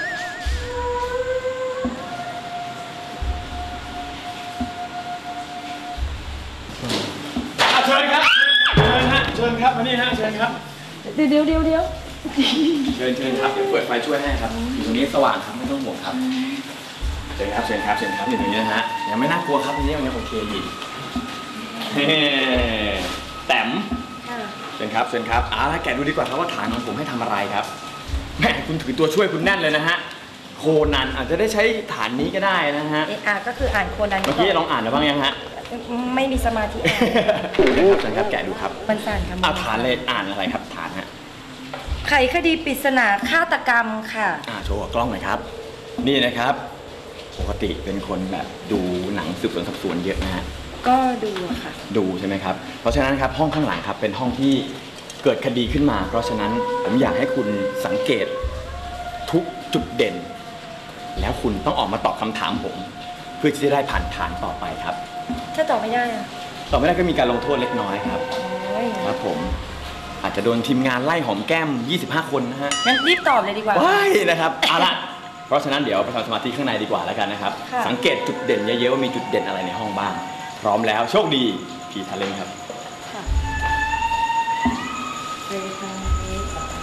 เชิญครับเชิญฮะเชิญครับมานี่ฮะเชิญครับเดี๋ยวเดี๋ยวเดี๋ยวเดี๋ยวเชิญเชิญครับเดี๋ยวเปิดไฟช่วยให้ครับอยู่ตรงนี้สว่างครับไม่ต้องห่วงครับเชิญครับเชิญครับเชิญครับอยู่ตรงนี้นะฮะยังไม่น่ากลัวครับตรงนี้ยังโอเคอยู่เฮ้แต้มค่ะเชิญครับเชิญครับเอาละแกะดูดีกว่าครับว่าฐานของผมให้ทำอะไรครับแหมคุณถือตัวช่วยคุณแน่นเลยนะฮะโคนันอาจจะได้ใช้ฐานนี้ก็ได้นะฮะเออาก็คืออ่านโคนันเมื่อกี้ลองอ่านแล้วบ้างยังฮะไม่มีสมาธิอ่านครับอาจารย์ครับแกะดูครับมันสั่นครับอ่าฐานเลยอ่านอะไรครับฐานฮะไขคดีปริศนาฆาตกรรมค่ะอ่าโชว์กับกล้องหน่อยครับ นี่นะครับปกติเป็นคนแบบดูหนังสืบสวนสอบสวนเยอะนะฮะก็ดูอะค่ะดูใช่ไหมครับเพราะฉะนั้นครับห้องข้างหลังครับเป็นห้องที่เกิดคดีขึ้นมา เพราะฉะนั้นผมอยากให้คุณสังเกตทุกจุดเด่น แล้วคุณต้องออกมาตอบคำถามผม เพื่อที่จะได้ผ่านฐานต่อไปครับถ้าตอบไม่ได้อะต่อไม่ได้ก็มีการลงโทษเล็กน้อยครับโอ้ยครับผมอาจจะโดนทีมงานไล่หอมแก้มยี่สิบห้าคนนะฮะงั้นรีบตอบเลยดีกว่าว้ายนะครับเอาละเพราะฉะนั้นเดี๋ยวไปทำสมาธิข้างในดีกว่าแล้วกันนะครับค่ะสังเกตจุดเด่นเยอะๆว่ามีจุดเด่นอะไรในห้องบ้างพร้อมแล้วโชคดีผีทะเลครับค่ะเรทางนี้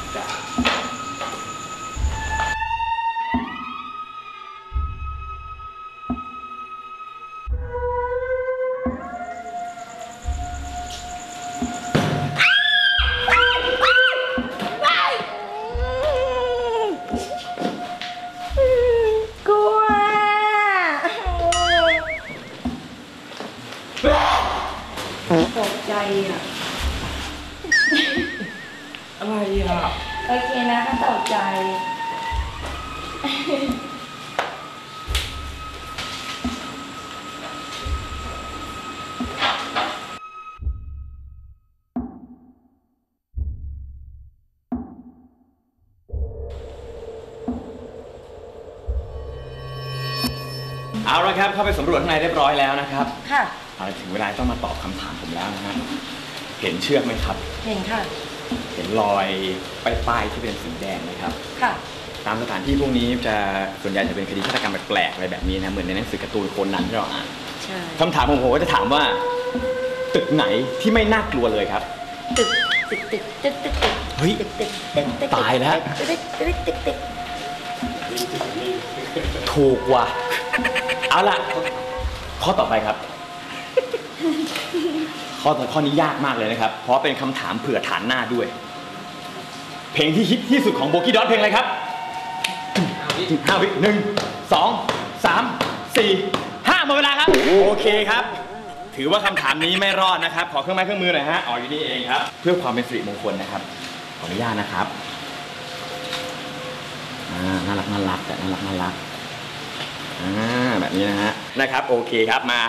กลัวตกใจอ่ะอะไรอ่ะโอเคนะก็ตกใจเอาละครับเข้าไปสำรวจข้างในเรียบร้อยแล้วนะครับค่ะเอาละถึงเวลาต้องมาตอบคำถามผมแล้วนะฮะเห็นเชือกไหมครับเห็นค่ะเห็นรอยป้ายๆที่เป็นสีแดงไหมครับค่ะตามสถานที่พวกนี้จะส่วนใหญ่จะเป็นคดีฆาตกรรมแปลกๆอะไรแบบนี้นะเหมือนในหนังสือการ์ตูนโคนันที่เราอ่านใช่คำถามของผมก็จะถามว่า ตึกไหนที่ไม่น่ากลัวเลยครับตึกตึกตึกตึกตึกตึกเฮ้ยตึกตึกตึกตึกตายแล้วตึกตึกตึกตึกถูกว่ะเอาล่ะข้อต่อไปครับ ข้อต่อข้อนี้ยากมากเลยนะครับ เพราะเป็นคำถามเผื่อฐานหน้าด้วย เพลงที่ฮิตที่สุดของโบกี้ดอทเพลงอะไรครับห้าวิหนึ่งสองสามสี่ห้าหมดเวลาครับ โอเคครับ ถือว่าคำถามนี้ไม่รอดนะครับ ขอเครื่องไม้เครื่องมือหน่อยฮะอ๋ออยู่นี่เองครับ เพื่อความเป็นสิริมงคลนะครับ ขออนุญาตนะครับอ่าน่ารักน่ารักแต่น่ารักน่ารักอ่าแบบนี้นะฮะนะครับ โอเคครับมา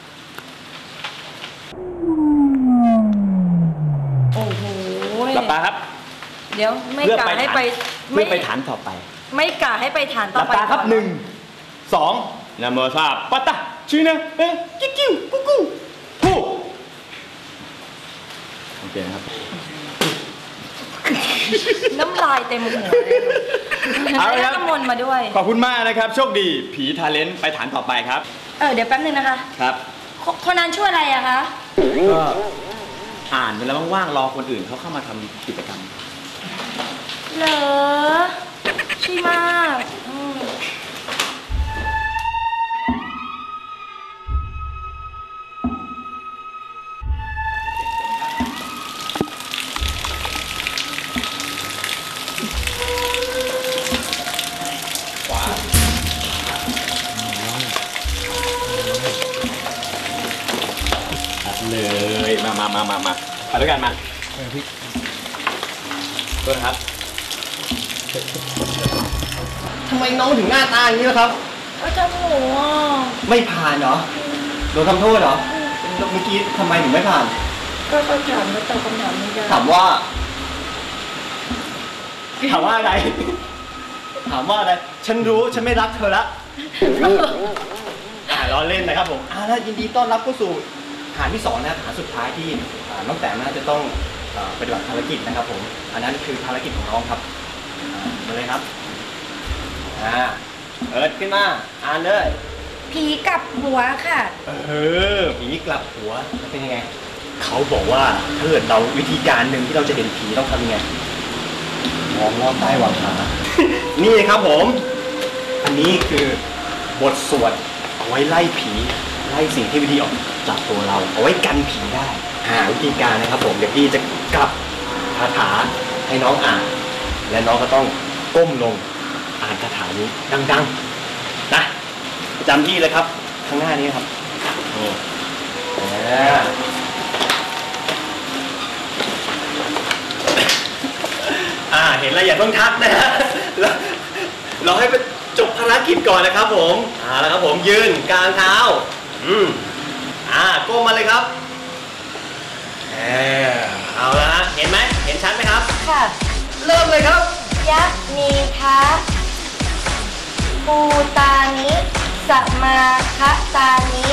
โอ้โหหลับตาครับเดี๋ยวไม่เพื่อกะไปให้ฐานไปเพื่อไปฐานต่อไปไม่กะให้ไปฐานหต่อลับไปตาครับก่อหนึ่งสองนะโมซาปะตะชื่อนะเอ๊ะกิ๊กกิ้วกุ๊กกุ๊กกูโอเคนะครับน้ำลายเต็มหัวเลยเอาละคแล้รัวบก็มนต์มาด้วยขอบคุณมากนะครับ โชคดีผีทาเลนต์ไปฐานต่อไปครับเออเดี๋ยวแป๊บนึงนะคะครับคคนนั้นช่วยอะไรอะคะก็อ่านไปแล้วว่างๆรอคนอื่นเขาเข้ามาทำกิจกรรมเหรอใช่มากอืมเลยมามามามามาไปด้วยกันมาพี่ตัวนะครับทำไมน้องถึงหน้าตาอย่างนี้ล่ะครับก็จะหมูอ่ะไม่ผ่านเหรอโดนทำโทษเหรอเมื่อกี้ทำไมถึงไม่ผ่านก็เขาถามแล้วตอบคำถามไม่ได้ถามว่า ถามว่าอะไร ถามว่าอะไร ฉันรู้ฉันไม่รักเธอละ อ่าล้อเล่นนะครับผมอ่าแล้วยินดีต้อนรับเข้าสู่ฐานที่สองนะฐานสุดท้ายที่อ่าน้องแต้มน่าจะต้องอ่าปฏิบัติภารกิจนะครับผม อันนั้นคือภารกิจของน้องครับอ่ามาเลยครับ อ่าเอิร์ดขึ้นมา อ่านเลยผีกลับหัวค่ะเออผีกลับหัวเป็นยังไง เขาบอกว่าถ้าเกิดเราวิธีการหนึ่งที่เราจะเห็นผีต้องทำยังไง มองลอดใต้หวังขา นี่ครับผม อันนี้คือบทสวดเอาไว้ไล่ผี ไล่สิ่งที่วิธีออกจากตัวเรา เอาไว้กันผีได้อ่าวิธีการนะครับผมเดี๋ยวพี่จะกลับคาถาให้น้องอ่าน และน้องก็ต้องก้มลงอ่านคาถานี้ดังๆนะประจำที่เลยครับข้างหน้านี้ครับนี่อ่าเห็นแล้วอย่าเพิ่งทักนะฮะเราเราให้ไปจบภารกิจก่อนนะครับผมอ่าแล้วครับผมยืนกลางเท้าอืมอ่าก้มมาเลยครับเออเอาละฮะเห็นไหมเห็นชัดไหมครับค่ะเริ่มเลยครับยักษ์มีทะปูตานิสมาคะตานิ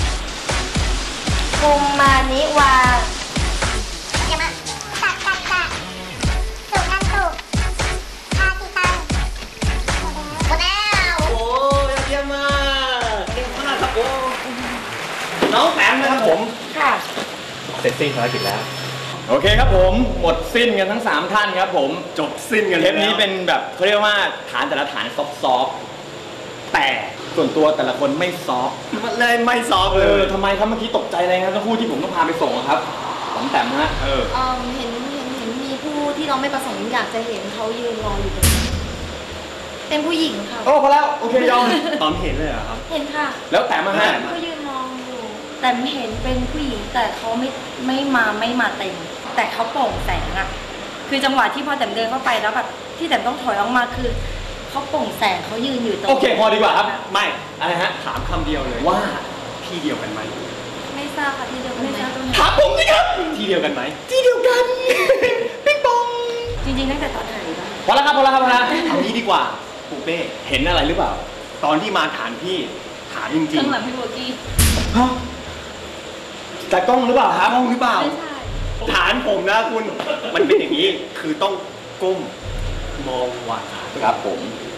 ภูมมานิวายามะตักตักตักสุนันตุทาติตังหมดแล้วโอ้ยเยี่ยมมากเก่งมากครับโอ้น้องแปมนะครับผมค่ะเสร็จสิ้นภารกิจแล้วโอเคครับผมหมดสิ้นกันทั้งสามท่านครับผมจบสิ้นกันเทปนี้เป็นแบบเขาเรียกว่าฐานแต่ละฐานซอฟต์ๆแต่ส่วนตัวแต่ละคนไม่ซอฟต์มันเลยไม่ซอฟเอเลอย ทำไมครับเมื่อกี้ตกใจอะไรครับทั้งคู่ที่ผมต้องพาไปส่งอะครับผมแต้มฮะเออเอ่อเห็นเห็นเห็นมีผู้ที่เราไม่ประสงค์อยากจะเห็นเขายืนรออยู่ตรงนี้เป็นผู้หญิงค่ะโอ้พอแล้วโอเคยอมตอนเห็นเลยเหรอครับเห็นค่ะแล้วแต่มาฮะเขายืนมองอยู่ แต่เห็นเป็นผู้หญิงแต่เขาไม่ไม่มาไม่มาเต็ม แต่เขาโปร่งแสงอะคือจังหวะที่พอแต้มเดินเข้าไปแล้วแบบที่แต้มต้องถอยออกมาคือเขาโปร่งแสงเขายืนอยู่ตรงโอเคพอดีกว่าครับไม่อะไรฮะถามคำเดียวเลยว่าที่เดียวกันไหมไม่ทราบค่ะที่เดียวกันไหมถามผมสิครับที่เดียวกันไหมที่เดียวกันปิ๊งปองจริงๆตั้งแต่ตอนถ่ายบ้างพอแล้วครับพอแล้วครับพอแล้วเอางี้ดีกว่าปูเป้เห็นอะไรหรือเปล่าตอนที่มาฐานพี่ถามจริงข้างหลังพี่โบกี้ฮะแต่กล้องหรือเปล่าๆครับห้องหรือเปล่าไม่ใช่ฐานผมนะคุณ มันเป็นอย่างนี้ คือต้องก้มมองวาครับผม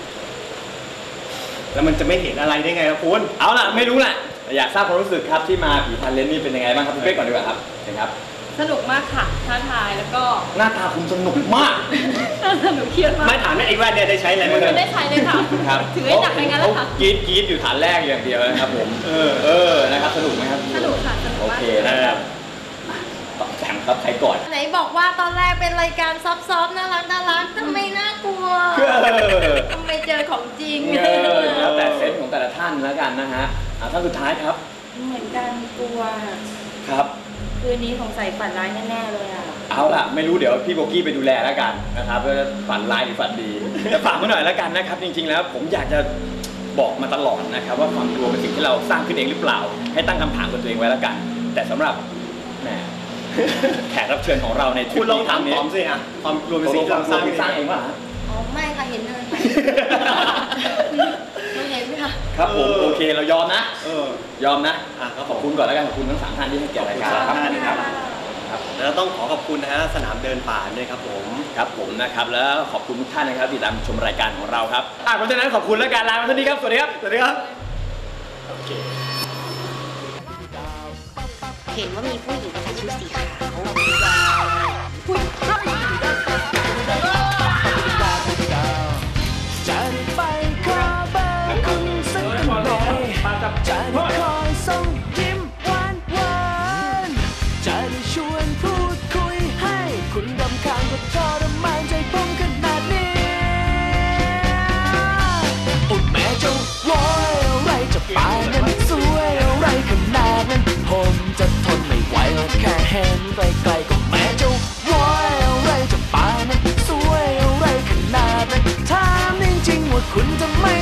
แล้วมันจะไม่เห็นอะไรได้ไงครับคุณเอาล่ะไม่รู้แหละแต่อยากทราบความรู้สึกครับที่มาผีพันเลนนี่เป็นยังไงบ้างครับพี่เป๊กก่อนดีกว่าครับเชิญครับสนุกมากค่ะท้าทายแล้วก็หน้าตาคุณสนุกมากสนุกเครียดมากไม่ถามนะไอ้แว่นเนี่ยได้ใช้อะไรบ้างไม่ได้ใช้เลยค่ะครับถือให้หนักไปงั้นแหละค่ะกรีดกรีดอยู่ฐานแรกอย่างเดียวนะครับผมเออเออนะครับสนุกไหมครับสนุกค่ะสนุกโอมากเคนะครับต่อแถมครับใครก่อนไหนบอกว่าตอนแรกเป็นรายการซอฟๆน่ารักน่ารักทำไมน่ากลัวทำไมเจอของจริงเออแล้วแต่เซนส์ของแต่ละท่านแล้วกันนะฮะอ่ะท่านสุดท้ายครับเหมือนกันกลัวครับคืนนี้สงสัยฝันร้ายแน่ๆเลยอ่ะเอาล่ะไม่รู้เดี๋ยวพี่โบกี้ไปดูแลแล้วกันนะครับว่าฝันร้ายหรือฝันดีแต่ฝากมาหน่อยแล้วกันนะครับ จริง ๆ แล้วผมอยากจะบอกมาตลอดนะครับ ว่าความกลัวเป็นสิ่งที่เราสร้างขึ้นเองหรือเปล่า ให้ตั้งคำถามกับตัวเองไว้แล้วกัน แต่สำหรับแหม แขกรับเชิญของเราในทริคุปณลองนี้ครั้งทำนี้ตอบสิอ่ะความกลัวเป็นตัวสิ่งที่เราเราสสร้าร้าง งสร้างเองวะอ๋อไม่ค่ะเห็นเลยค่ะเราเห็นค่ะครับผมโอเคเรายอมนะเออยอมนะอ่ะก็ขขออบบ คุคุณ ณก่อนแล้วกันขอบคุณทั้งสามท่านที่ให้เกียรติรายการครับครับครับแล้วต้องขอขอบคุณนะฮะสนามเดินป่าด้วยครับผมครับผมนะครับแล้วขอบคุณทุกท่านนะครับที่ติดตามชมรายการของเราครับอ่ะเพราะฉะนั้นขอบคุณและการลาไปเท่านี้ครับสวัสดีครับสวัสดีครับเห็นว่ามีผู้หญิงใส่ชุดสีขาวจะได้ไปขอเบอร์คุณสักหน่อยจะได้คอยส่งยิ้มหวานหวานจะได้ชวนพูดคุยให้คุณรำคาญก็ทรมานใจผมขนาดนี้อุดแม่เจ้าโวยอะไรจะปานนั้นสวยอะไรขนาดนั้นผมจะทนไม่ไหวแล้วแค่เห็นไกลๆก็แม่เจ้าโวยอะไรจะปานนั้นสวยอะไรขนาดนั้นถามจริงๆว่าคุณจะไม่